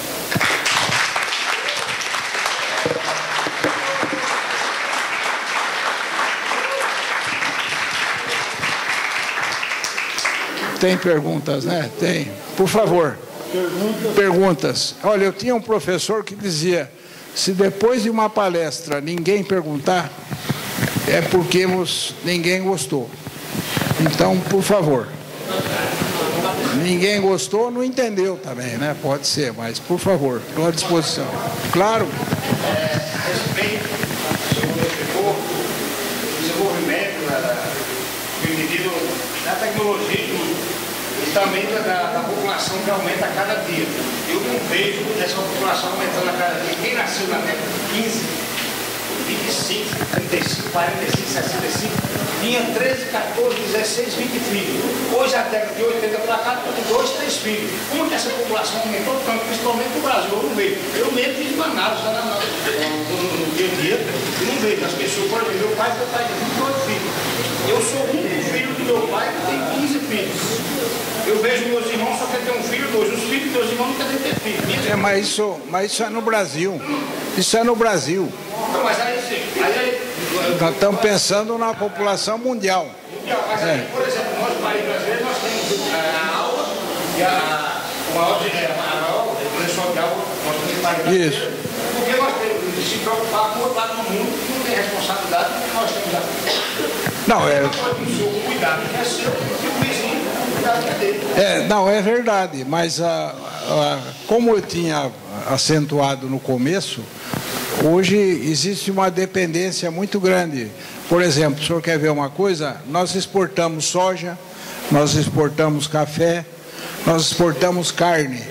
Tem perguntas, né? Tem. Por favor. Perguntas. Olha, eu tinha um professor que dizia, se depois de uma palestra ninguém perguntar, é porque ninguém gostou. Então, por favor. Ninguém gostou, não entendeu também, né? Pode ser, mas, por favor, estou à disposição. Claro. Respeito o desenvolvimento do indivíduo, da tecnologia e tudo. E também da população que aumenta a cada dia. Eu não vejo essa população aumentando a cada dia. Quem nasceu na década de 15, 25, 35, 45, 65, tinha 13, 14, 16, 20 filhos. Hoje, a década de 80 para cá, tem 2, 3 filhos. Como que essa população aumentou tanto, principalmente no Brasil? Eu não vejo. Eu mesmo fiz Manaus no dia a dia, e não vejo. As pessoas, por exemplo, meu pai tem 28 filhos. Eu sou um filho do meu pai que tem 15 filhos. Eu vejo meus irmãos só querem ter um filho, 2. Os filhos dos meus irmãos não querem ter filho. Mas isso é no Brasil. Isso é no Brasil. Não, mas aí nós estamos pensando na população mundial. Mas aí, por exemplo, nós, país brasileiro, nós temos a aula e o maior lençol de água, nós temos que pagar. Isso. Porque nós temos que se preocupar com o outro lado do mundo, que não tem responsabilidade, porque nós temos a... Não, é... O cuidado que é seu, e o vizinho, o cuidado que é dele. Não, é verdade, mas como eu tinha acentuado no começo, hoje existe uma dependência muito grande. Por exemplo, o senhor quer ver uma coisa? Nós exportamos soja, nós exportamos café, nós exportamos carne.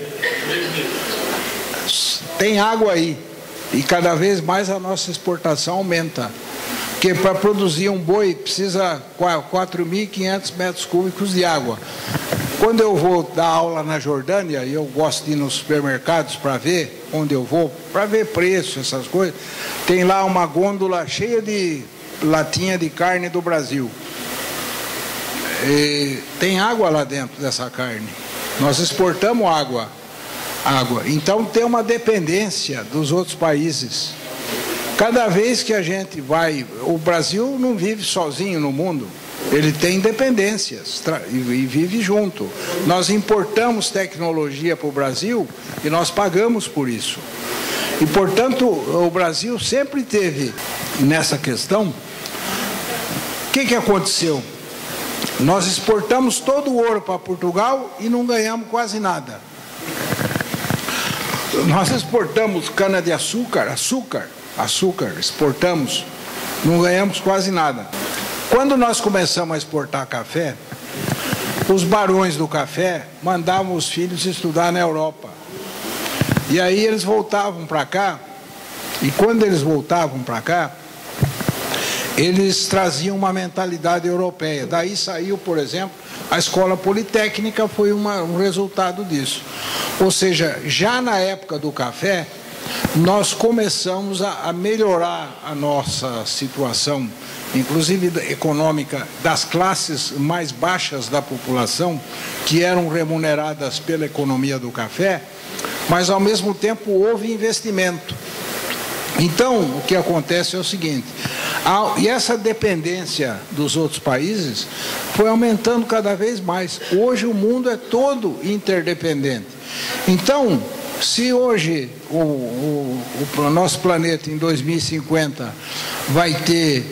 Tem água aí, e cada vez mais a nossa exportação aumenta. Porque para produzir um boi precisa 4.500 metros cúbicos de água. Quando eu vou dar aula na Jordânia, e eu gosto de ir nos supermercados para ver onde eu vou, para ver preço, essas coisas, tem lá uma gôndola cheia de latinha de carne do Brasil. E tem água lá dentro dessa carne. Nós exportamos água. Então tem uma dependência dos outros países. Cada vez que a gente vai... O Brasil não vive sozinho no mundo. Ele tem dependências e vive junto. Nós importamos tecnologia para o Brasil e nós pagamos por isso. E, portanto, o Brasil sempre teve nessa questão. O que aconteceu? Nós exportamos todo o ouro para Portugal e não ganhamos quase nada. Nós exportamos cana-de-açúcar, açúcar, exportamos, não ganhamos quase nada. Quando nós começamos a exportar café, os barões do café mandavam os filhos estudar na Europa. E aí eles voltavam para cá, e quando eles voltavam para cá, eles traziam uma mentalidade europeia. Daí saiu, por exemplo, a escola politécnica, foi um resultado disso. Ou seja, já na época do café, nós começamos a melhorar a nossa situação, inclusive econômica, das classes mais baixas da população, que eram remuneradas pela economia do café, mas ao mesmo tempo houve investimento. Então, o que acontece é o seguinte, e essa dependência dos outros países foi aumentando cada vez mais. Hoje o mundo é todo interdependente. Então, se hoje o nosso planeta em 2050 vai ter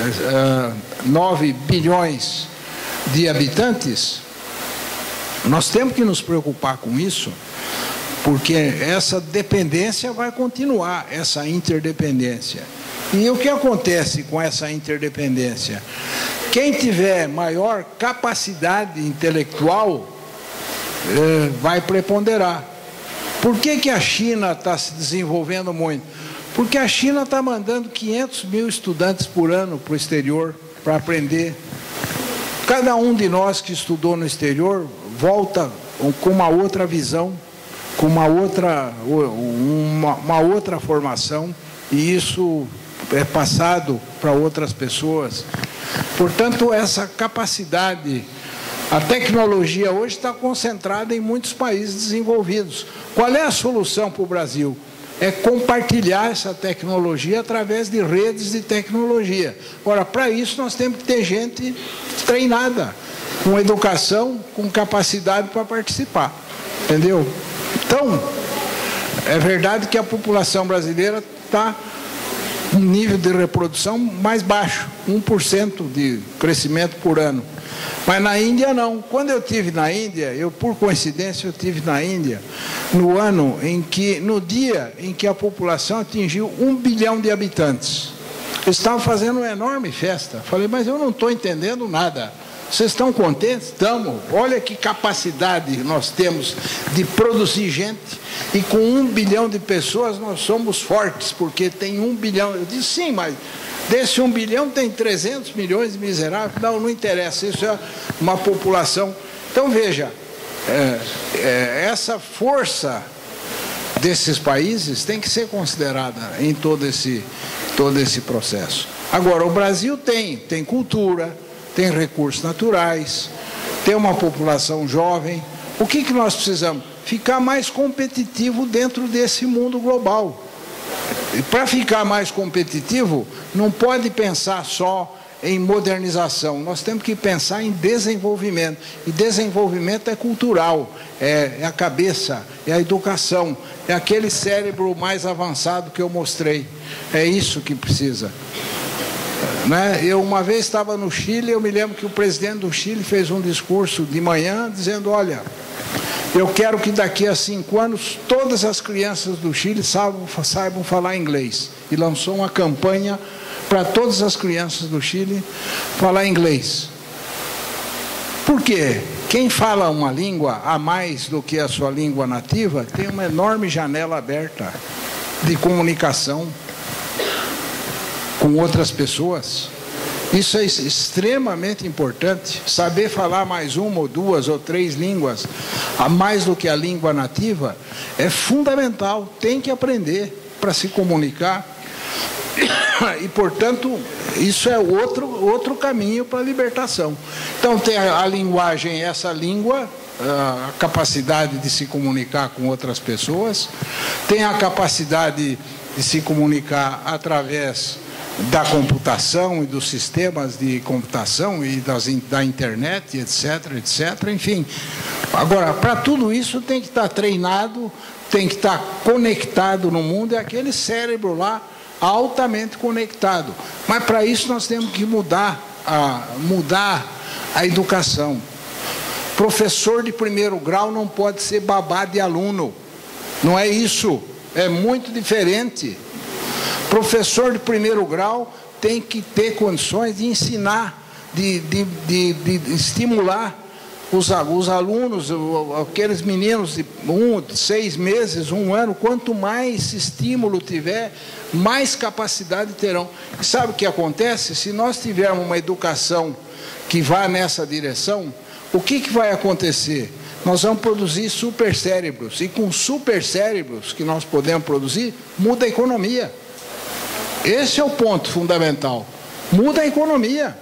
9 bilhões de habitantes, nós temos que nos preocupar com isso, porque essa dependência vai continuar, essa interdependência. E o que acontece com essa interdependência? Quem tiver maior capacidade intelectual vai preponderar. Por que a China está se desenvolvendo muito? Porque a China está mandando 500 mil estudantes por ano para o exterior para aprender. Cada um de nós que estudou no exterior volta com uma outra visão, com uma outra formação, e isso é passado para outras pessoas. Portanto, essa capacidade A tecnologia hoje está concentrada em muitos países desenvolvidos. Qual é a solução para o Brasil? É compartilhar essa tecnologia através de redes de tecnologia. Ora, para isso nós temos que ter gente treinada, com educação, com capacidade para participar. Entendeu? Então, é verdade que a população brasileira está com um nível de reprodução mais baixo, 1% de crescimento por ano. Mas na Índia não. Quando eu estive na Índia, por coincidência eu estive na Índia no dia em que a população atingiu 1 bilhão de habitantes. Eles estavam fazendo uma enorme festa. Falei, mas eu não estou entendendo nada. Vocês estão contentes? Estamos. Olha que capacidade nós temos de produzir gente. E com 1 bilhão de pessoas nós somos fortes, porque tem 1 bilhão. Eu disse, sim, mas desse 1 bilhão tem 300 milhões de miseráveis. Não interessa, isso é uma população. Então, veja, essa força desses países tem que ser considerada em todo esse processo. Agora, o Brasil tem cultura, tem recursos naturais, tem uma população jovem. O que nós precisamos? Ficar mais competitivo dentro desse mundo global. E para ficar mais competitivo, não pode pensar só em modernização, nós temos que pensar em desenvolvimento. E desenvolvimento é cultural, é a cabeça, é a educação, é aquele cérebro mais avançado que eu mostrei. É isso que precisa. Eu uma vez estava no Chile, eu me lembro que o presidente do Chile fez um discurso de manhã dizendo, olha, eu quero que daqui a 5 anos todas as crianças do Chile saibam falar inglês. E lançou uma campanha para todas as crianças do Chile falar inglês. Por quê? Quem fala uma língua a mais do que a sua língua nativa tem uma enorme janela aberta de comunicação com outras pessoas. Isso é extremamente importante. Saber falar mais 1 ou 2 ou 3 línguas a mais do que a língua nativa é fundamental. Tem que aprender para se comunicar. E, portanto, isso é outro caminho para a libertação. Então, tem a linguagem, essa língua, a capacidade de se comunicar com outras pessoas, tem a capacidade de se comunicar através da computação e dos sistemas de computação e da internet, etc, etc, enfim. Agora, para tudo isso tem que estar treinado, tem que estar conectado no mundo, é aquele cérebro lá altamente conectado. Mas para isso nós temos que mudar a educação. Professor de 1º grau não pode ser babá de aluno. Não é isso, é muito diferente. Professor de 1º grau tem que ter condições de ensinar, de estimular os alunos, aqueles meninos de 6 meses, 1 ano. Quanto mais estímulo tiver, mais capacidade terão. E sabe o que acontece? Se nós tivermos uma educação que vá nessa direção, o que vai acontecer? Nós vamos produzir supercérebros. E com supercérebros que nós podemos produzir, muda a economia. Esse é o ponto fundamental. Muda a economia.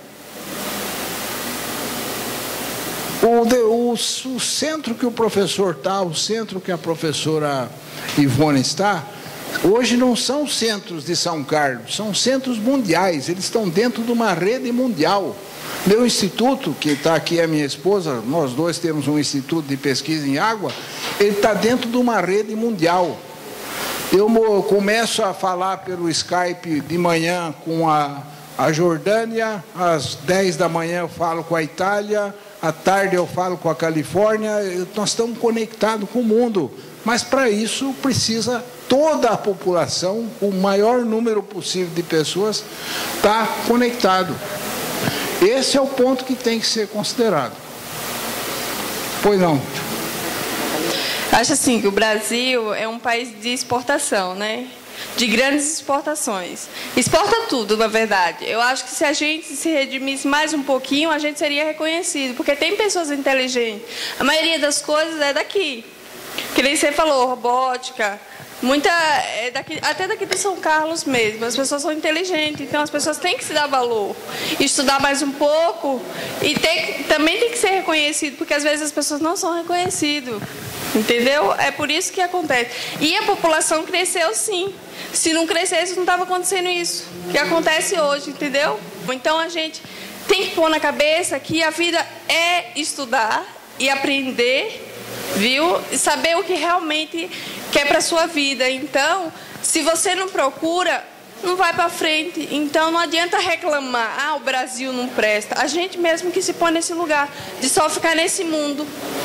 O centro que o professor está, o centro que a professora Ivone está, hoje não são centros de São Carlos, são centros mundiais. Eles estão dentro de uma rede mundial. Meu instituto, que está aqui, a minha esposa, nós dois temos um instituto de pesquisa em água, ele está dentro de uma rede mundial. Eu começo a falar pelo Skype de manhã com a Jordânia, às 10 da manhã eu falo com a Itália, à tarde eu falo com a Califórnia. Nós estamos conectados com o mundo, mas para isso precisa toda a população, o maior número possível de pessoas, estar conectado. Esse é o ponto que tem que ser considerado. Pois não. Acho assim que o Brasil é um país de exportação, né? De grandes exportações. Exporta tudo, na verdade. Eu acho que se a gente se redimisse mais um pouquinho, a gente seria reconhecido, porque tem pessoas inteligentes. A maioria das coisas é daqui. Que nem você falou, robótica, até daqui de São Carlos mesmo, as pessoas são inteligentes, então as pessoas têm que se dar valor, estudar mais um pouco e também tem que ser reconhecido, porque às vezes as pessoas não são reconhecidas, entendeu? É por isso que acontece. E a população cresceu sim. Se não crescesse, não estava acontecendo isso que acontece hoje, entendeu? Então a gente tem que pôr na cabeça que a vida é estudar e aprender, viu? E saber o que realmente quer para a sua vida. Então, se você não procura, não vai para frente. Então, não adianta reclamar, o Brasil não presta. A gente mesmo que se põe nesse lugar, de só ficar nesse mundo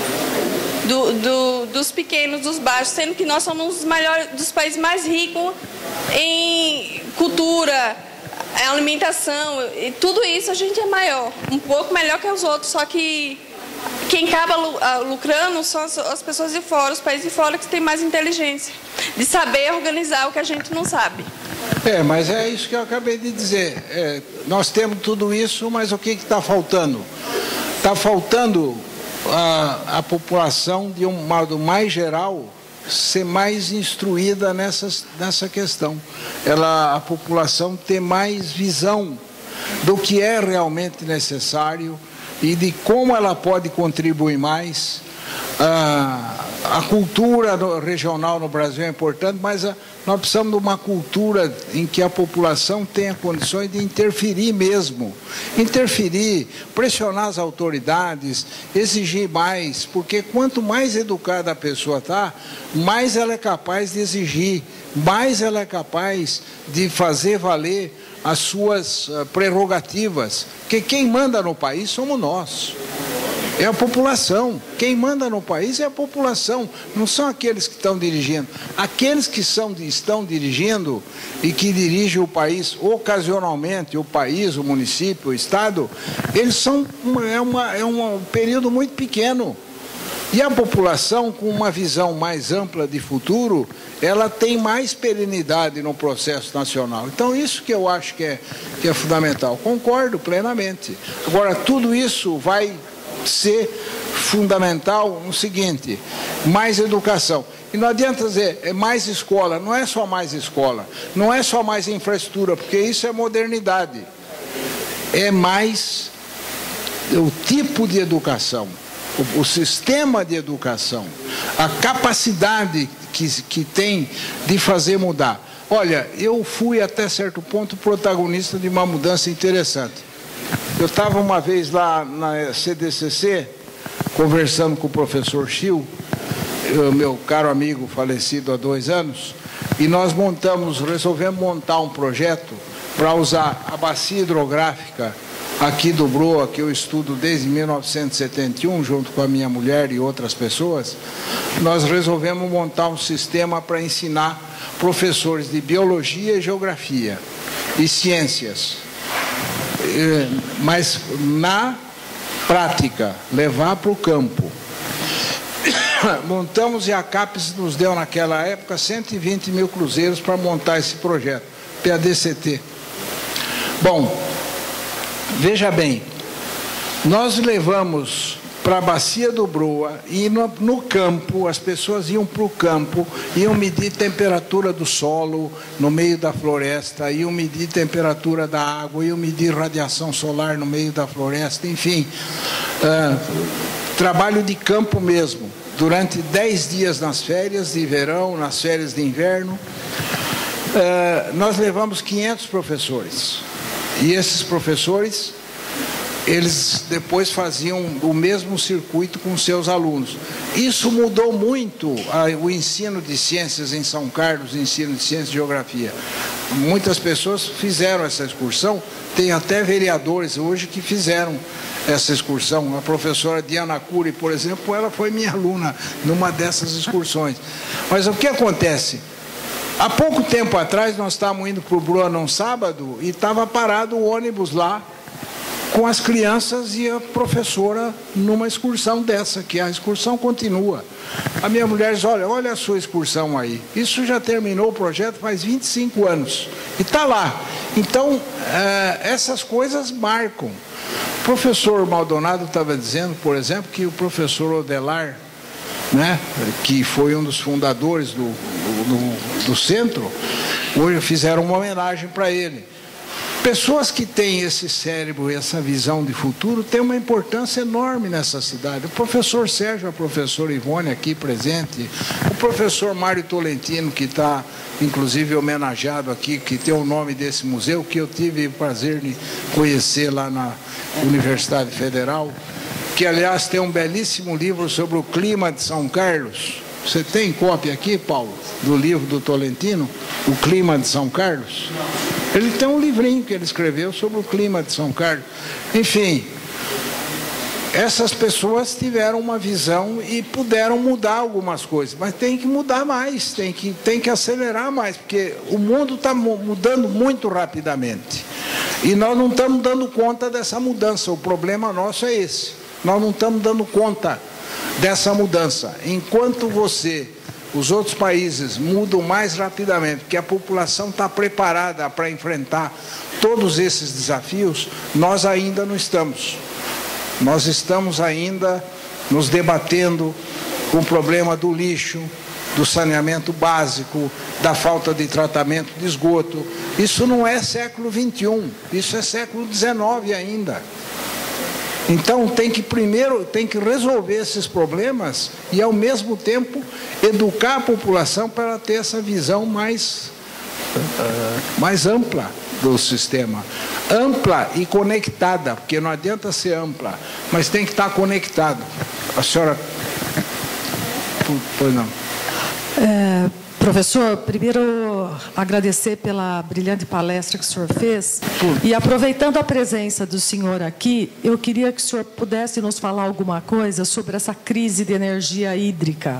dos pequenos, dos baixos, sendo que nós somos dos países mais ricos em cultura, alimentação, e tudo isso a gente é maior, um pouco melhor que os outros, só que quem acaba lucrando são as pessoas de fora, os países de fora que têm mais inteligência, de saber organizar o que a gente não sabe. Mas é isso que eu acabei de dizer. Nós temos tudo isso, mas o que está faltando? Está faltando a população, de um modo mais geral, ser mais instruída nessa questão. A população ter mais visão do que é realmente necessário e de como ela pode contribuir mais. A cultura regional no Brasil é importante, mas nós precisamos de uma cultura em que a população tenha condições de interferir mesmo. Interferir, pressionar as autoridades, exigir mais, porque quanto mais educada a pessoa está, mais ela é capaz de exigir, mais ela é capaz de fazer valer as suas prerrogativas. Porque quem manda no país somos nós. É a população. Quem manda no país é a população, não são aqueles que estão dirigindo. Aqueles que estão dirigindo e que dirigem o país ocasionalmente, o país, o município, o estado, eles são um período muito pequeno. E a população, com uma visão mais ampla de futuro, ela tem mais perenidade no processo nacional. Então, isso que eu acho que é fundamental. Concordo plenamente. Agora, tudo isso vai ser fundamental no seguinte: mais educação. E não adianta dizer mais escola, não é só mais escola, não é só mais infraestrutura, porque isso é modernidade. É mais o tipo de educação, o sistema de educação, a capacidade que tem de fazer mudar. Olha, eu fui até certo ponto protagonista de uma mudança interessante. Eu estava uma vez lá na CDCC, conversando com o professor Chil, meu caro amigo falecido há 2 anos, e nós resolvemos montar um projeto para usar a bacia hidrográfica aqui do Broa, que eu estudo desde 1971, junto com a minha mulher e outras pessoas. Nós resolvemos montar um sistema para ensinar professores de biologia, geografia e ciências, mas na prática, levar para o campo. Montamos, e a CAPES nos deu naquela época 120 mil cruzeiros para montar esse projeto, PADCT. Bom, veja bem, nós levamos para a bacia do Broa, e no campo, as pessoas iam para o campo, iam medir temperatura do solo no meio da floresta, iam medir temperatura da água, iam medir radiação solar no meio da floresta, enfim, trabalho de campo mesmo, durante 10 dias nas férias de verão, nas férias de inverno. Nós levamos 500 professores, e esses professores, eles depois faziam o mesmo circuito com seus alunos. Isso mudou muito o ensino de ciências em São Carlos, o ensino de ciências e geografia. Muitas pessoas fizeram essa excursão, tem até vereadores hoje que fizeram essa excursão. A professora Diana Cury, por exemplo, ela foi minha aluna numa dessas excursões. Mas o que acontece? Há pouco tempo atrás, nós estávamos indo para o Broa num sábado e estava parado o ônibus lá, com as crianças e a professora numa excursão dessa, que a excursão continua. A minha mulher diz: olha a sua excursão aí. Isso já terminou o projeto faz 25 anos. E está lá. Então, essas coisas marcam. O professor Maldonado estava dizendo, por exemplo, que o professor Odelar né, que foi um dos fundadores do centro, hoje fizeram uma homenagem para ele. Pessoas que têm esse cérebro e essa visão de futuro têm uma importância enorme nessa cidade. O professor Sérgio, a professora Ivone aqui presente, o professor Mário Tolentino, que está inclusive homenageado aqui, que tem o nome desse museu, que eu tive o prazer de conhecer lá na Universidade Federal, que aliás tem um belíssimo livro sobre o clima de São Carlos. Você tem cópia aqui, Paulo, do livro do Tolentino, O Clima de São Carlos? Ele tem um livrinho que ele escreveu sobre o clima de São Carlos. Enfim, essas pessoas tiveram uma visão e puderam mudar algumas coisas, mas tem que mudar mais, tem que acelerar mais, porque o mundo está mudando muito rapidamente. E nós não estamos dando conta dessa mudança, o problema nosso é esse. Nós não estamos dando conta dessa mudança. Enquanto os outros países mudam mais rapidamente, porque a população está preparada para enfrentar todos esses desafios, nós ainda não estamos. Nós estamos ainda nos debatendo com o problema do lixo, do saneamento básico, da falta de tratamento de esgoto. Isso não é século XXI, isso é século XIX ainda. Então tem que resolver esses problemas e ao mesmo tempo educar a população para ela ter essa visão mais ampla do sistema, ampla e conectada, porque não adianta ser ampla, mas tem que estar conectado. A senhora, pois não. Professor, primeiro agradecer pela brilhante palestra que o senhor fez. E aproveitando a presença do senhor aqui, eu queria que o senhor pudesse nos falar alguma coisa sobre essa crise de energia hídrica.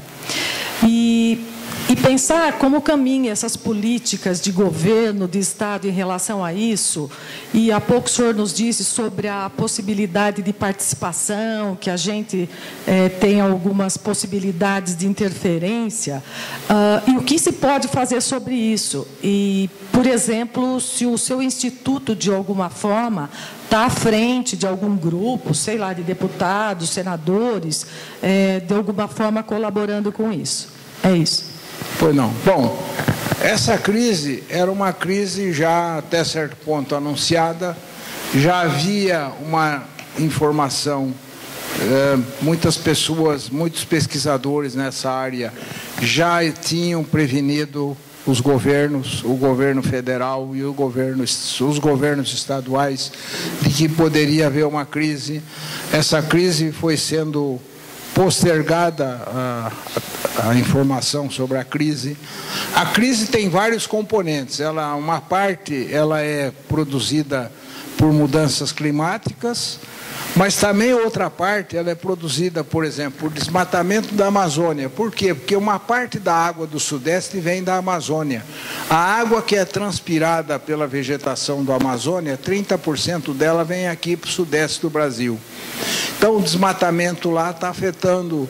E pensar como caminham essas políticas de governo, de Estado em relação a isso. E há pouco o senhor nos disse sobre a possibilidade de participação, que a gente tem algumas possibilidades de interferência. E o que se pode fazer sobre isso? E, por exemplo, se o seu instituto, de alguma forma, está à frente de algum grupo, sei lá, de deputados, senadores, de alguma forma colaborando com isso. É isso. Pois não. Bom, essa crise era uma crise já até certo ponto anunciada, já havia uma informação, muitas pessoas, muitos pesquisadores nessa área já tinham prevenido os governos, o governo federal e os governos estaduais, de que poderia haver uma crise. Essa crise foi sendo postergada a informação sobre a crise. A crise tem vários componentes. Uma parte ela é produzida por mudanças climáticas, mas também outra parte ela é produzida, por exemplo, por desmatamento da Amazônia. Por quê? Porque uma parte da água do Sudeste vem da Amazônia. A água que é transpirada pela vegetação da Amazônia, 30% dela vem aqui para o Sudeste do Brasil. Então, o desmatamento lá está afetando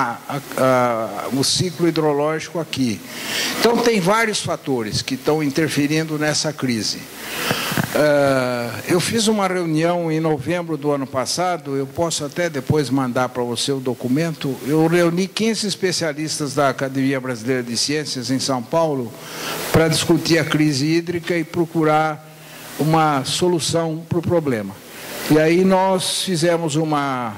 o ciclo hidrológico aqui. Então, tem vários fatores que estão interferindo nessa crise. Eu fiz uma reunião em novembro do ano passado, eu posso até depois mandar para você o documento. Eu reuni 15 especialistas da Academia Brasileira de Ciências em São Paulo para discutir a crise hídrica e procurar uma solução para o problema. E aí nós fizemos uma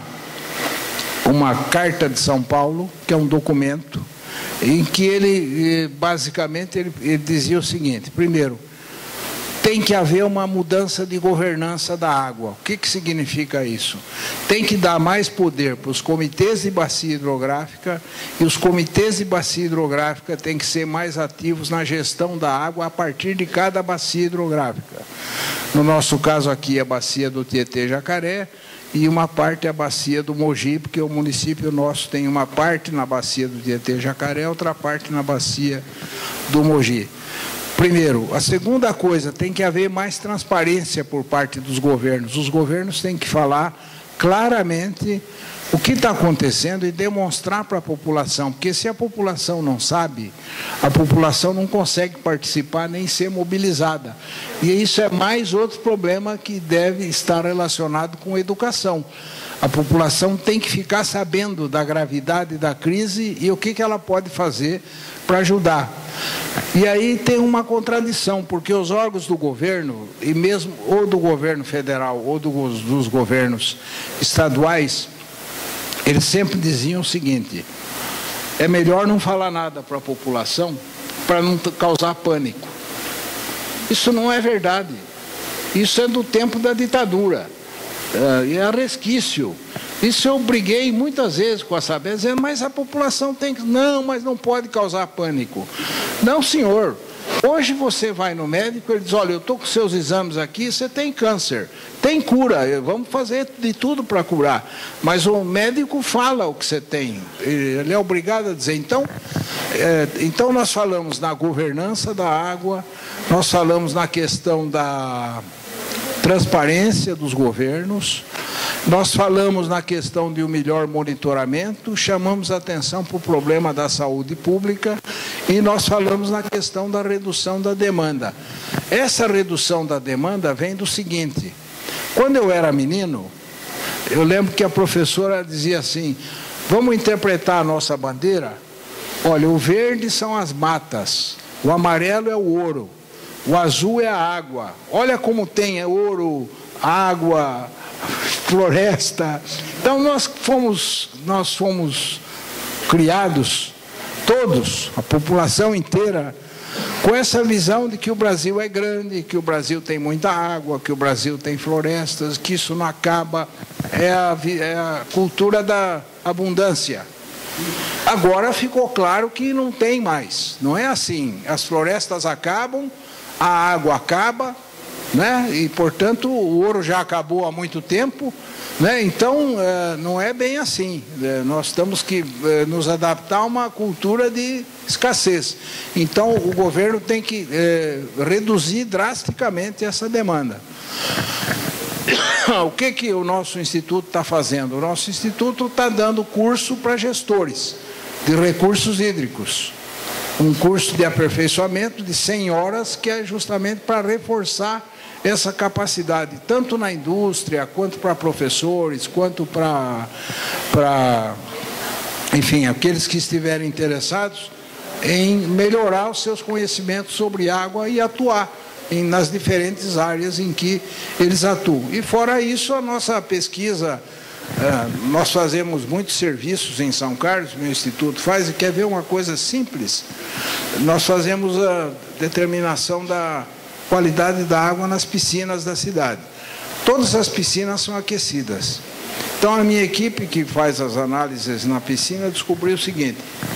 Carta de São Paulo, que é um documento, em que ele, basicamente, ele dizia o seguinte: primeiro, tem que haver uma mudança de governança da água. O que significa isso? Tem que dar mais poder para os comitês de bacia hidrográfica, e os comitês de bacia hidrográfica têm que ser mais ativos na gestão da água a partir de cada bacia hidrográfica. No nosso caso aqui, a bacia do Tietê-Jacaré, e uma parte é a bacia do Mogi, porque o município nosso tem uma parte na bacia do Tietê-Jacaré, outra parte na bacia do Mogi. Primeiro, a segunda coisa, tem que haver mais transparência por parte dos governos. Os governos têm que falar claramente o que está acontecendo e demonstrar para a população, porque se a população não sabe, a população não consegue participar nem ser mobilizada. E isso é mais outro problema que deve estar relacionado com a educação. A população tem que ficar sabendo da gravidade da crise e o que ela pode fazer para ajudar. E aí tem uma contradição, porque os órgãos do governo, e mesmo ou do governo federal ou dos governos estaduais, eles sempre diziam o seguinte: é melhor não falar nada para a população para não causar pânico. Isso não é verdade. Isso é do tempo da ditadura. É resquício. Isso eu briguei muitas vezes com a Sabesp, dizendo, mas a população tem que... Não, mas não pode causar pânico. Não, senhor. Hoje você vai no médico, ele diz, olha, eu estou com seus exames aqui, você tem câncer. Tem cura, vamos fazer de tudo para curar. Mas o médico fala o que você tem. Ele é obrigado a dizer. Então nós falamos na governança da água, nós falamos na questão da transparência dos governos, nós falamos na questão de um melhor monitoramento, chamamos a atenção para o problema da saúde pública e nós falamos na questão da redução da demanda. Essa redução da demanda vem do seguinte: quando eu era menino, eu lembro que a professora dizia assim, vamos interpretar a nossa bandeira? Olha, o verde são as matas, o amarelo é o ouro, o azul é a água. Olha como tem ouro, água, floresta. Então nós fomos criados, todos, a população inteira, com essa visão de que o Brasil é grande, que o Brasil tem muita água, que o Brasil tem florestas, que isso não acaba, é a cultura da abundância. Agora ficou claro que não tem mais, não é assim. As florestas acabam, a água acaba, né? E, portanto, o ouro já acabou há muito tempo, né? Então, não é bem assim. Nós temos que nos adaptar a uma cultura de escassez. Então, o governo tem que reduzir drasticamente essa demanda. O que o nosso instituto está fazendo? O nosso instituto está dando curso para gestores de recursos hídricos. Um curso de aperfeiçoamento de 100 horas, que é justamente para reforçar essa capacidade, tanto na indústria, quanto para professores, quanto enfim, aqueles que estiverem interessados em melhorar os seus conhecimentos sobre água e atuar nas diferentes áreas em que eles atuam. E fora isso, a nossa pesquisa, nós fazemos muitos serviços em São Carlos, meu instituto faz, e quer ver uma coisa simples? Nós fazemos a determinação da qualidade da água nas piscinas da cidade. Todas as piscinas são aquecidas. Então a minha equipe que faz as análises na piscina descobriu o seguinte: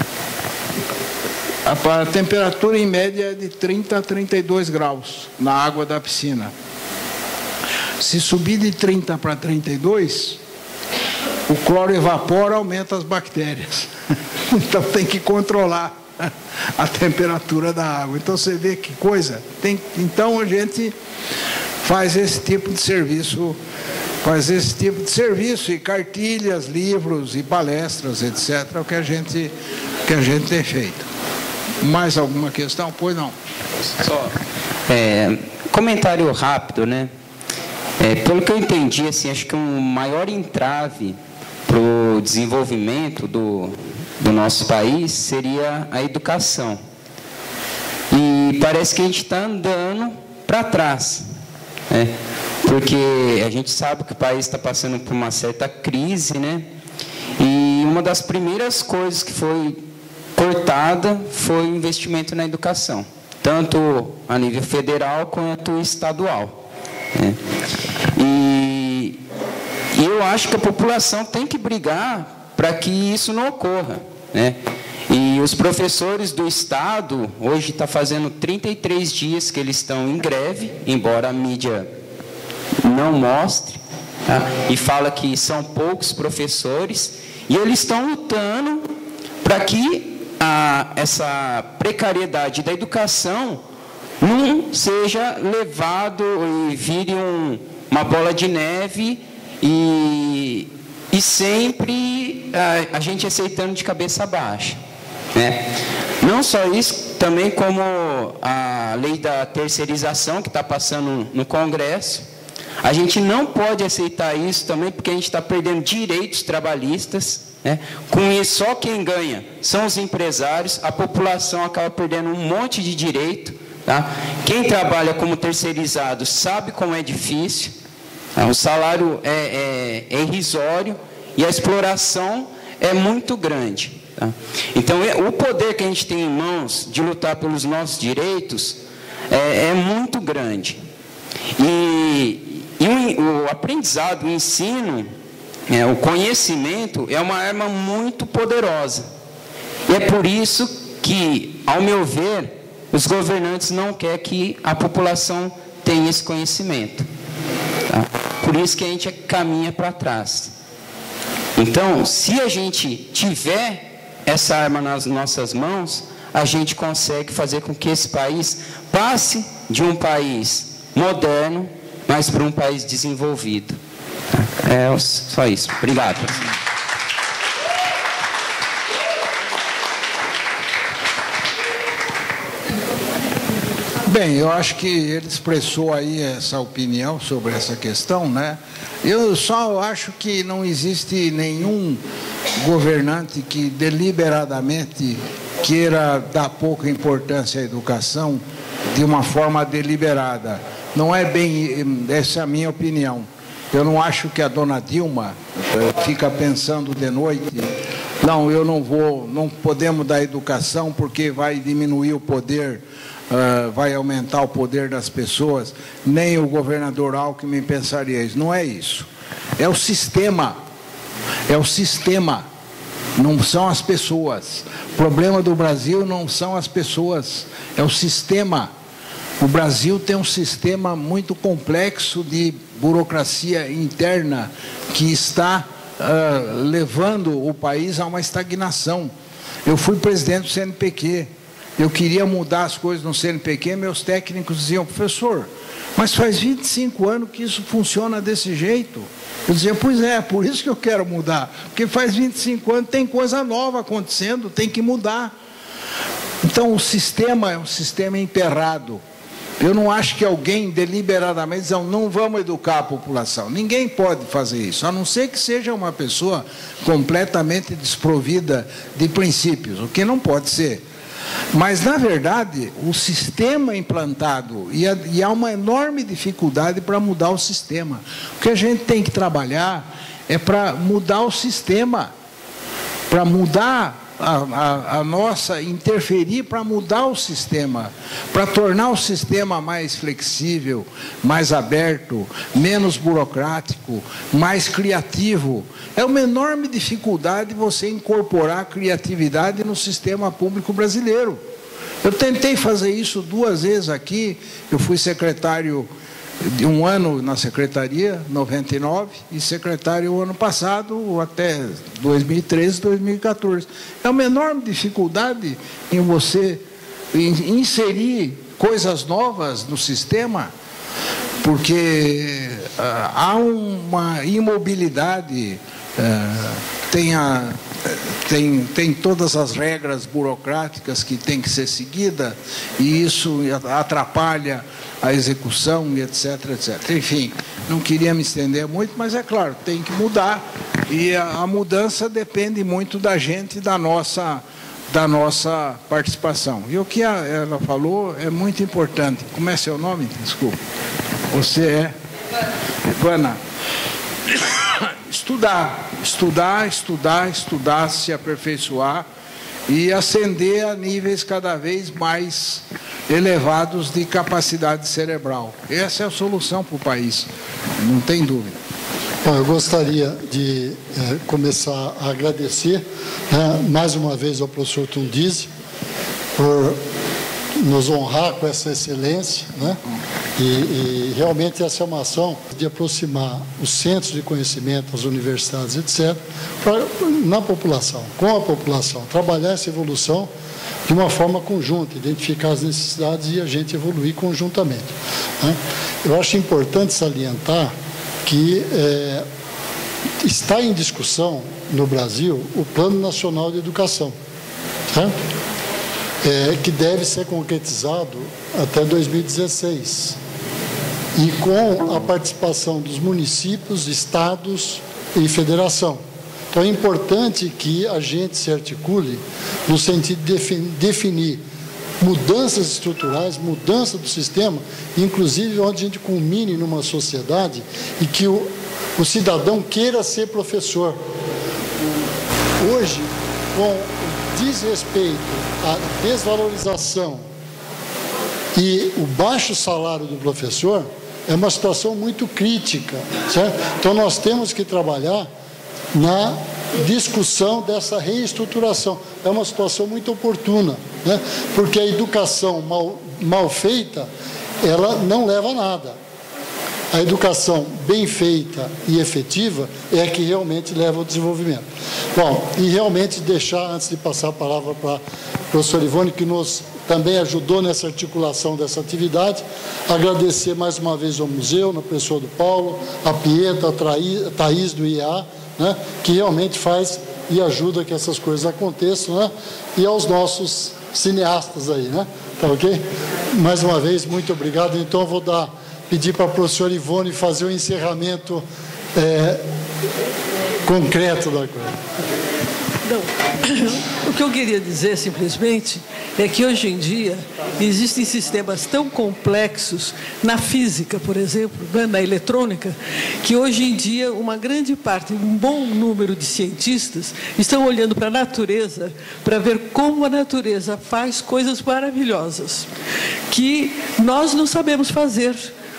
a temperatura em média é de 30 a 32 graus na água da piscina. Se subir de 30 para 32, o cloro evapora, aumenta as bactérias. Então tem que controlar a temperatura da água. Então você vê que coisa. Então a gente faz esse tipo de serviço, e cartilhas, livros e palestras, etc. É o que a gente tem feito. Mais alguma questão? Pois não. Só comentário rápido, né? Pelo que eu entendi, assim, acho que um maior entrave para o desenvolvimento do nosso país seria a educação. E parece que a gente está andando para trás, né? Porque a gente sabe que o país está passando por uma certa crise, né? E uma das primeiras coisas que foi cortada foi o investimento na educação, tanto a nível federal quanto estadual, né? E eu acho que a população tem que brigar para que isso não ocorra, né? E os professores do Estado, hoje está fazendo 33 dias que eles estão em greve, embora a mídia não mostre, tá? E fala que são poucos professores, e eles estão lutando para que essa precariedade da educação não seja levado e vire uma bola de neve e sempre a gente aceitando de cabeça baixa, né? Não só isso, também como a lei da terceirização que está passando no Congresso, A gente não pode aceitar isso também, porque a gente está perdendo direitos trabalhistas, né? Com isso, só quem ganha são os empresários, a população acaba perdendo um monte de direito, tá? Quem trabalha como terceirizado sabe como é difícil, tá? O salário é irrisório e a exploração é muito grande, tá? Então, o poder que a gente tem em mãos de lutar pelos nossos direitos é muito grande. E o aprendizado, o ensino, o conhecimento é uma arma muito poderosa. E é por isso que, ao meu ver, os governantes não querem que a população tenha esse conhecimento, tá? Por isso que a gente caminha para trás. Então, se a gente tiver essa arma nas nossas mãos, a gente consegue fazer com que esse país passe de um país moderno, mas para um país desenvolvido. É só isso. Obrigado. Bem, eu acho que ele expressou aí essa opinião sobre essa questão, né? Eu só acho que não existe nenhum governante que deliberadamente queira dar pouca importância à educação de uma forma deliberada. Não é bem, essa é a minha opinião. Eu não acho que a dona Dilma fica pensando de noite, não, eu não podemos dar educação porque vai diminuir o poder, vai aumentar o poder das pessoas, nem o governador Alckmin pensaria isso. Não é isso. É o sistema. É o sistema. Não são as pessoas. O problema do Brasil não são as pessoas, é o sistema. O Brasil tem um sistema muito complexo de burocracia interna que está levando o país a uma estagnação. Eu fui presidente do CNPq, eu queria mudar as coisas no CNPq, meus técnicos diziam, professor, mas faz 25 anos que isso funciona desse jeito. Eu dizia, pois é, por isso que eu quero mudar, porque faz 25 anos, tem coisa nova acontecendo, tem que mudar. Então o sistema é um sistema emperrado. Eu não acho que alguém deliberadamente diz, não vamos educar a população. Ninguém pode fazer isso, a não ser que seja uma pessoa completamente desprovida de princípios, o que não pode ser. Mas, na verdade, o sistema implantado, e há uma enorme dificuldade para mudar o sistema. O que a gente tem que trabalhar é para mudar o sistema, para mudar a nossa, interferir para mudar o sistema, para tornar o sistema mais flexível, mais aberto, menos burocrático, mais criativo. É uma enorme dificuldade você incorporar criatividade no sistema público brasileiro. Eu tentei fazer isso 2 vezes aqui, eu fui secretário de 1 ano na secretaria, 99, e secretário o ano passado, até 2013, 2014. É uma enorme dificuldade em você inserir coisas novas no sistema, porque há uma imobilidade, tem todas as regras burocráticas que têm que ser seguidas, e isso atrapalha a execução, e etc, etc. Enfim, não queria me estender muito, mas é claro, tem que mudar, e a mudança depende muito da gente, da nossa participação. E o que ela falou é muito importante. Como é seu nome? Desculpa. Você é? Ivana. Estudar, se aperfeiçoar e ascender a níveis cada vez mais elevados de capacidade cerebral. Essa é a solução para o país, não tem dúvida. Bom, eu gostaria de começar a agradecer mais uma vez ao professor Tundizi por nos honrar com essa excelência, né? E realmente essa é uma ação de aproximar os centros de conhecimento, as universidades, etc., na população, com a população, trabalhar essa evolução de uma forma conjunta, identificar as necessidades e a gente evoluir conjuntamente, né? Eu acho importante salientar que está em discussão no Brasil o Plano Nacional de Educação, tá? Que deve ser concretizado até 2016. e com a participação dos municípios, estados e federação. Então é importante que a gente se articule no sentido de definir mudanças estruturais, mudança do sistema, inclusive onde a gente culmine numa sociedade e que o cidadão queira ser professor. Hoje, com o desrespeito, a desvalorização e o baixo salário do professor, é uma situação muito crítica, certo? Então nós temos que trabalhar na discussão dessa reestruturação. É uma situação muito oportuna, né? Porque a educação mal feita, ela não leva a nada. A educação bem feita e efetiva é a que realmente leva ao desenvolvimento. Bom, e realmente deixar, antes de passar a palavra para a professora Ivone, que nos também ajudou nessa articulação dessa atividade, agradecer mais uma vez ao museu, na pessoa do Paulo, a Pieta, a Thaís do IEA, né, que realmente faz e ajuda que essas coisas aconteçam, né, e aos nossos cineastas aí, né, tá ok? Mais uma vez, muito obrigado. Então, eu vou pedir para a professora Ivone fazer o encerramento concreto da coisa. Não, o que eu queria dizer simplesmente é que hoje em dia existem sistemas tão complexos na física, por exemplo, né, na eletrônica, que hoje em dia uma grande parte, um bom número de cientistas estão olhando para a natureza para ver como a natureza faz coisas maravilhosas que nós não sabemos fazer.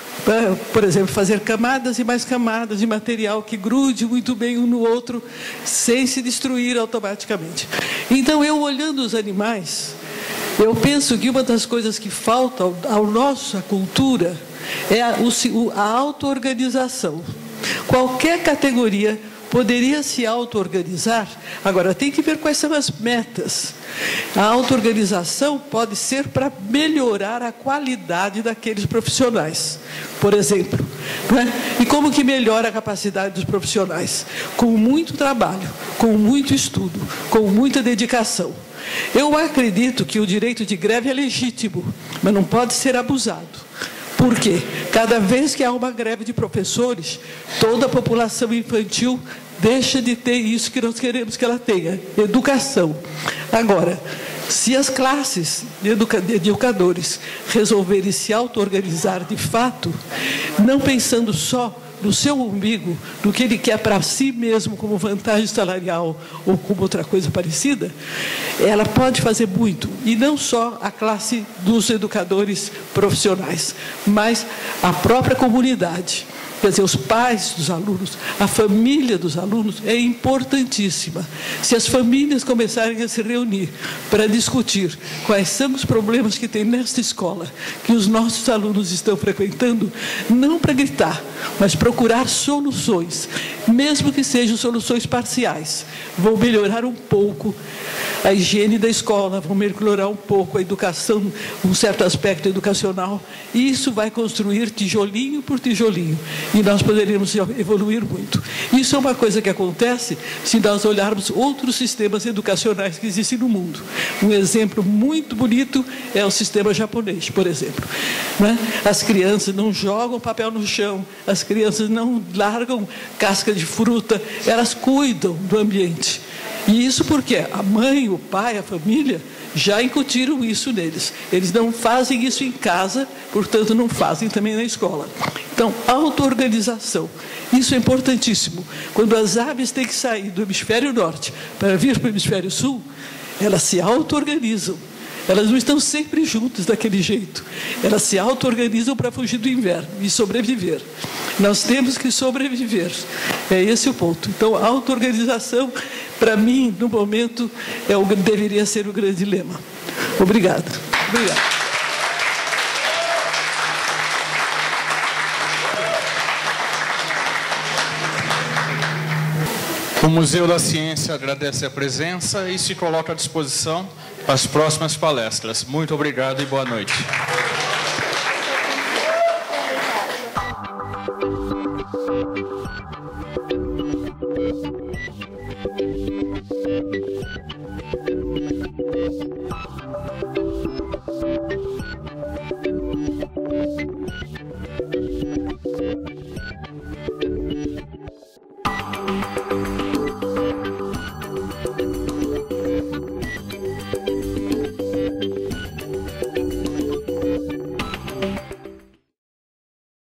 Por exemplo, fazer camadas e mais camadas de material que grude muito bem um no outro, sem se destruir automaticamente. Então, eu olhando os animais, eu penso que uma das coisas que falta à nossa cultura é a auto-organização. Qualquer categoria poderia se auto-organizar. Agora, tem que ver quais são as metas. A auto-organização pode ser para melhorar a qualidade daqueles profissionais, por exemplo. Né? E como que melhora a capacidade dos profissionais? Com muito trabalho, com muito estudo, com muita dedicação. Eu acredito que o direito de greve é legítimo, mas não pode ser abusado. Por quê? Cada vez que há uma greve de professores, toda a população infantil deixa de ter isso que nós queremos que ela tenha, educação. Agora, se as classes de educadores resolverem se auto-organizar de fato, não pensando só no seu umbigo, no que ele quer para si mesmo como vantagem salarial ou como outra coisa parecida, ela pode fazer muito, e não só a classe dos educadores profissionais, mas a própria comunidade. Quer dizer, os pais dos alunos, a família dos alunos é importantíssima. Se as famílias começarem a se reunir para discutir quais são os problemas que tem nesta escola, que os nossos alunos estão frequentando, não para gritar, mas procurar soluções, mesmo que sejam soluções parciais, vão melhorar um pouco a higiene da escola, vão melhorar um pouco a educação, um certo aspecto educacional, e isso vai construir tijolinho por tijolinho, e nós poderíamos evoluir muito. Isso é uma coisa que acontece se nós olharmos outros sistemas educacionais que existem no mundo. Um exemplo muito bonito é o sistema japonês, por exemplo. Né? As crianças não jogam papel no chão, as crianças não largam casca de fruta, elas cuidam do ambiente. E isso porque a mãe, o pai, a família já incutiram isso neles. Eles não fazem isso em casa, portanto não fazem também na escola. Então, auto-organização, isso é importantíssimo. Quando as aves têm que sair do hemisfério norte para vir para o hemisfério sul, elas se auto-organizam. Elas não estão sempre juntas daquele jeito. Elas se auto-organizam para fugir do inverno e sobreviver. Nós temos que sobreviver. É esse o ponto. Então, a auto-organização, para mim, no momento, deveria ser o grande lema. Obrigado. Obrigado. O Museu da Ciência agradece a presença e se coloca à disposição para as próximas palestras. Muito obrigado e boa noite.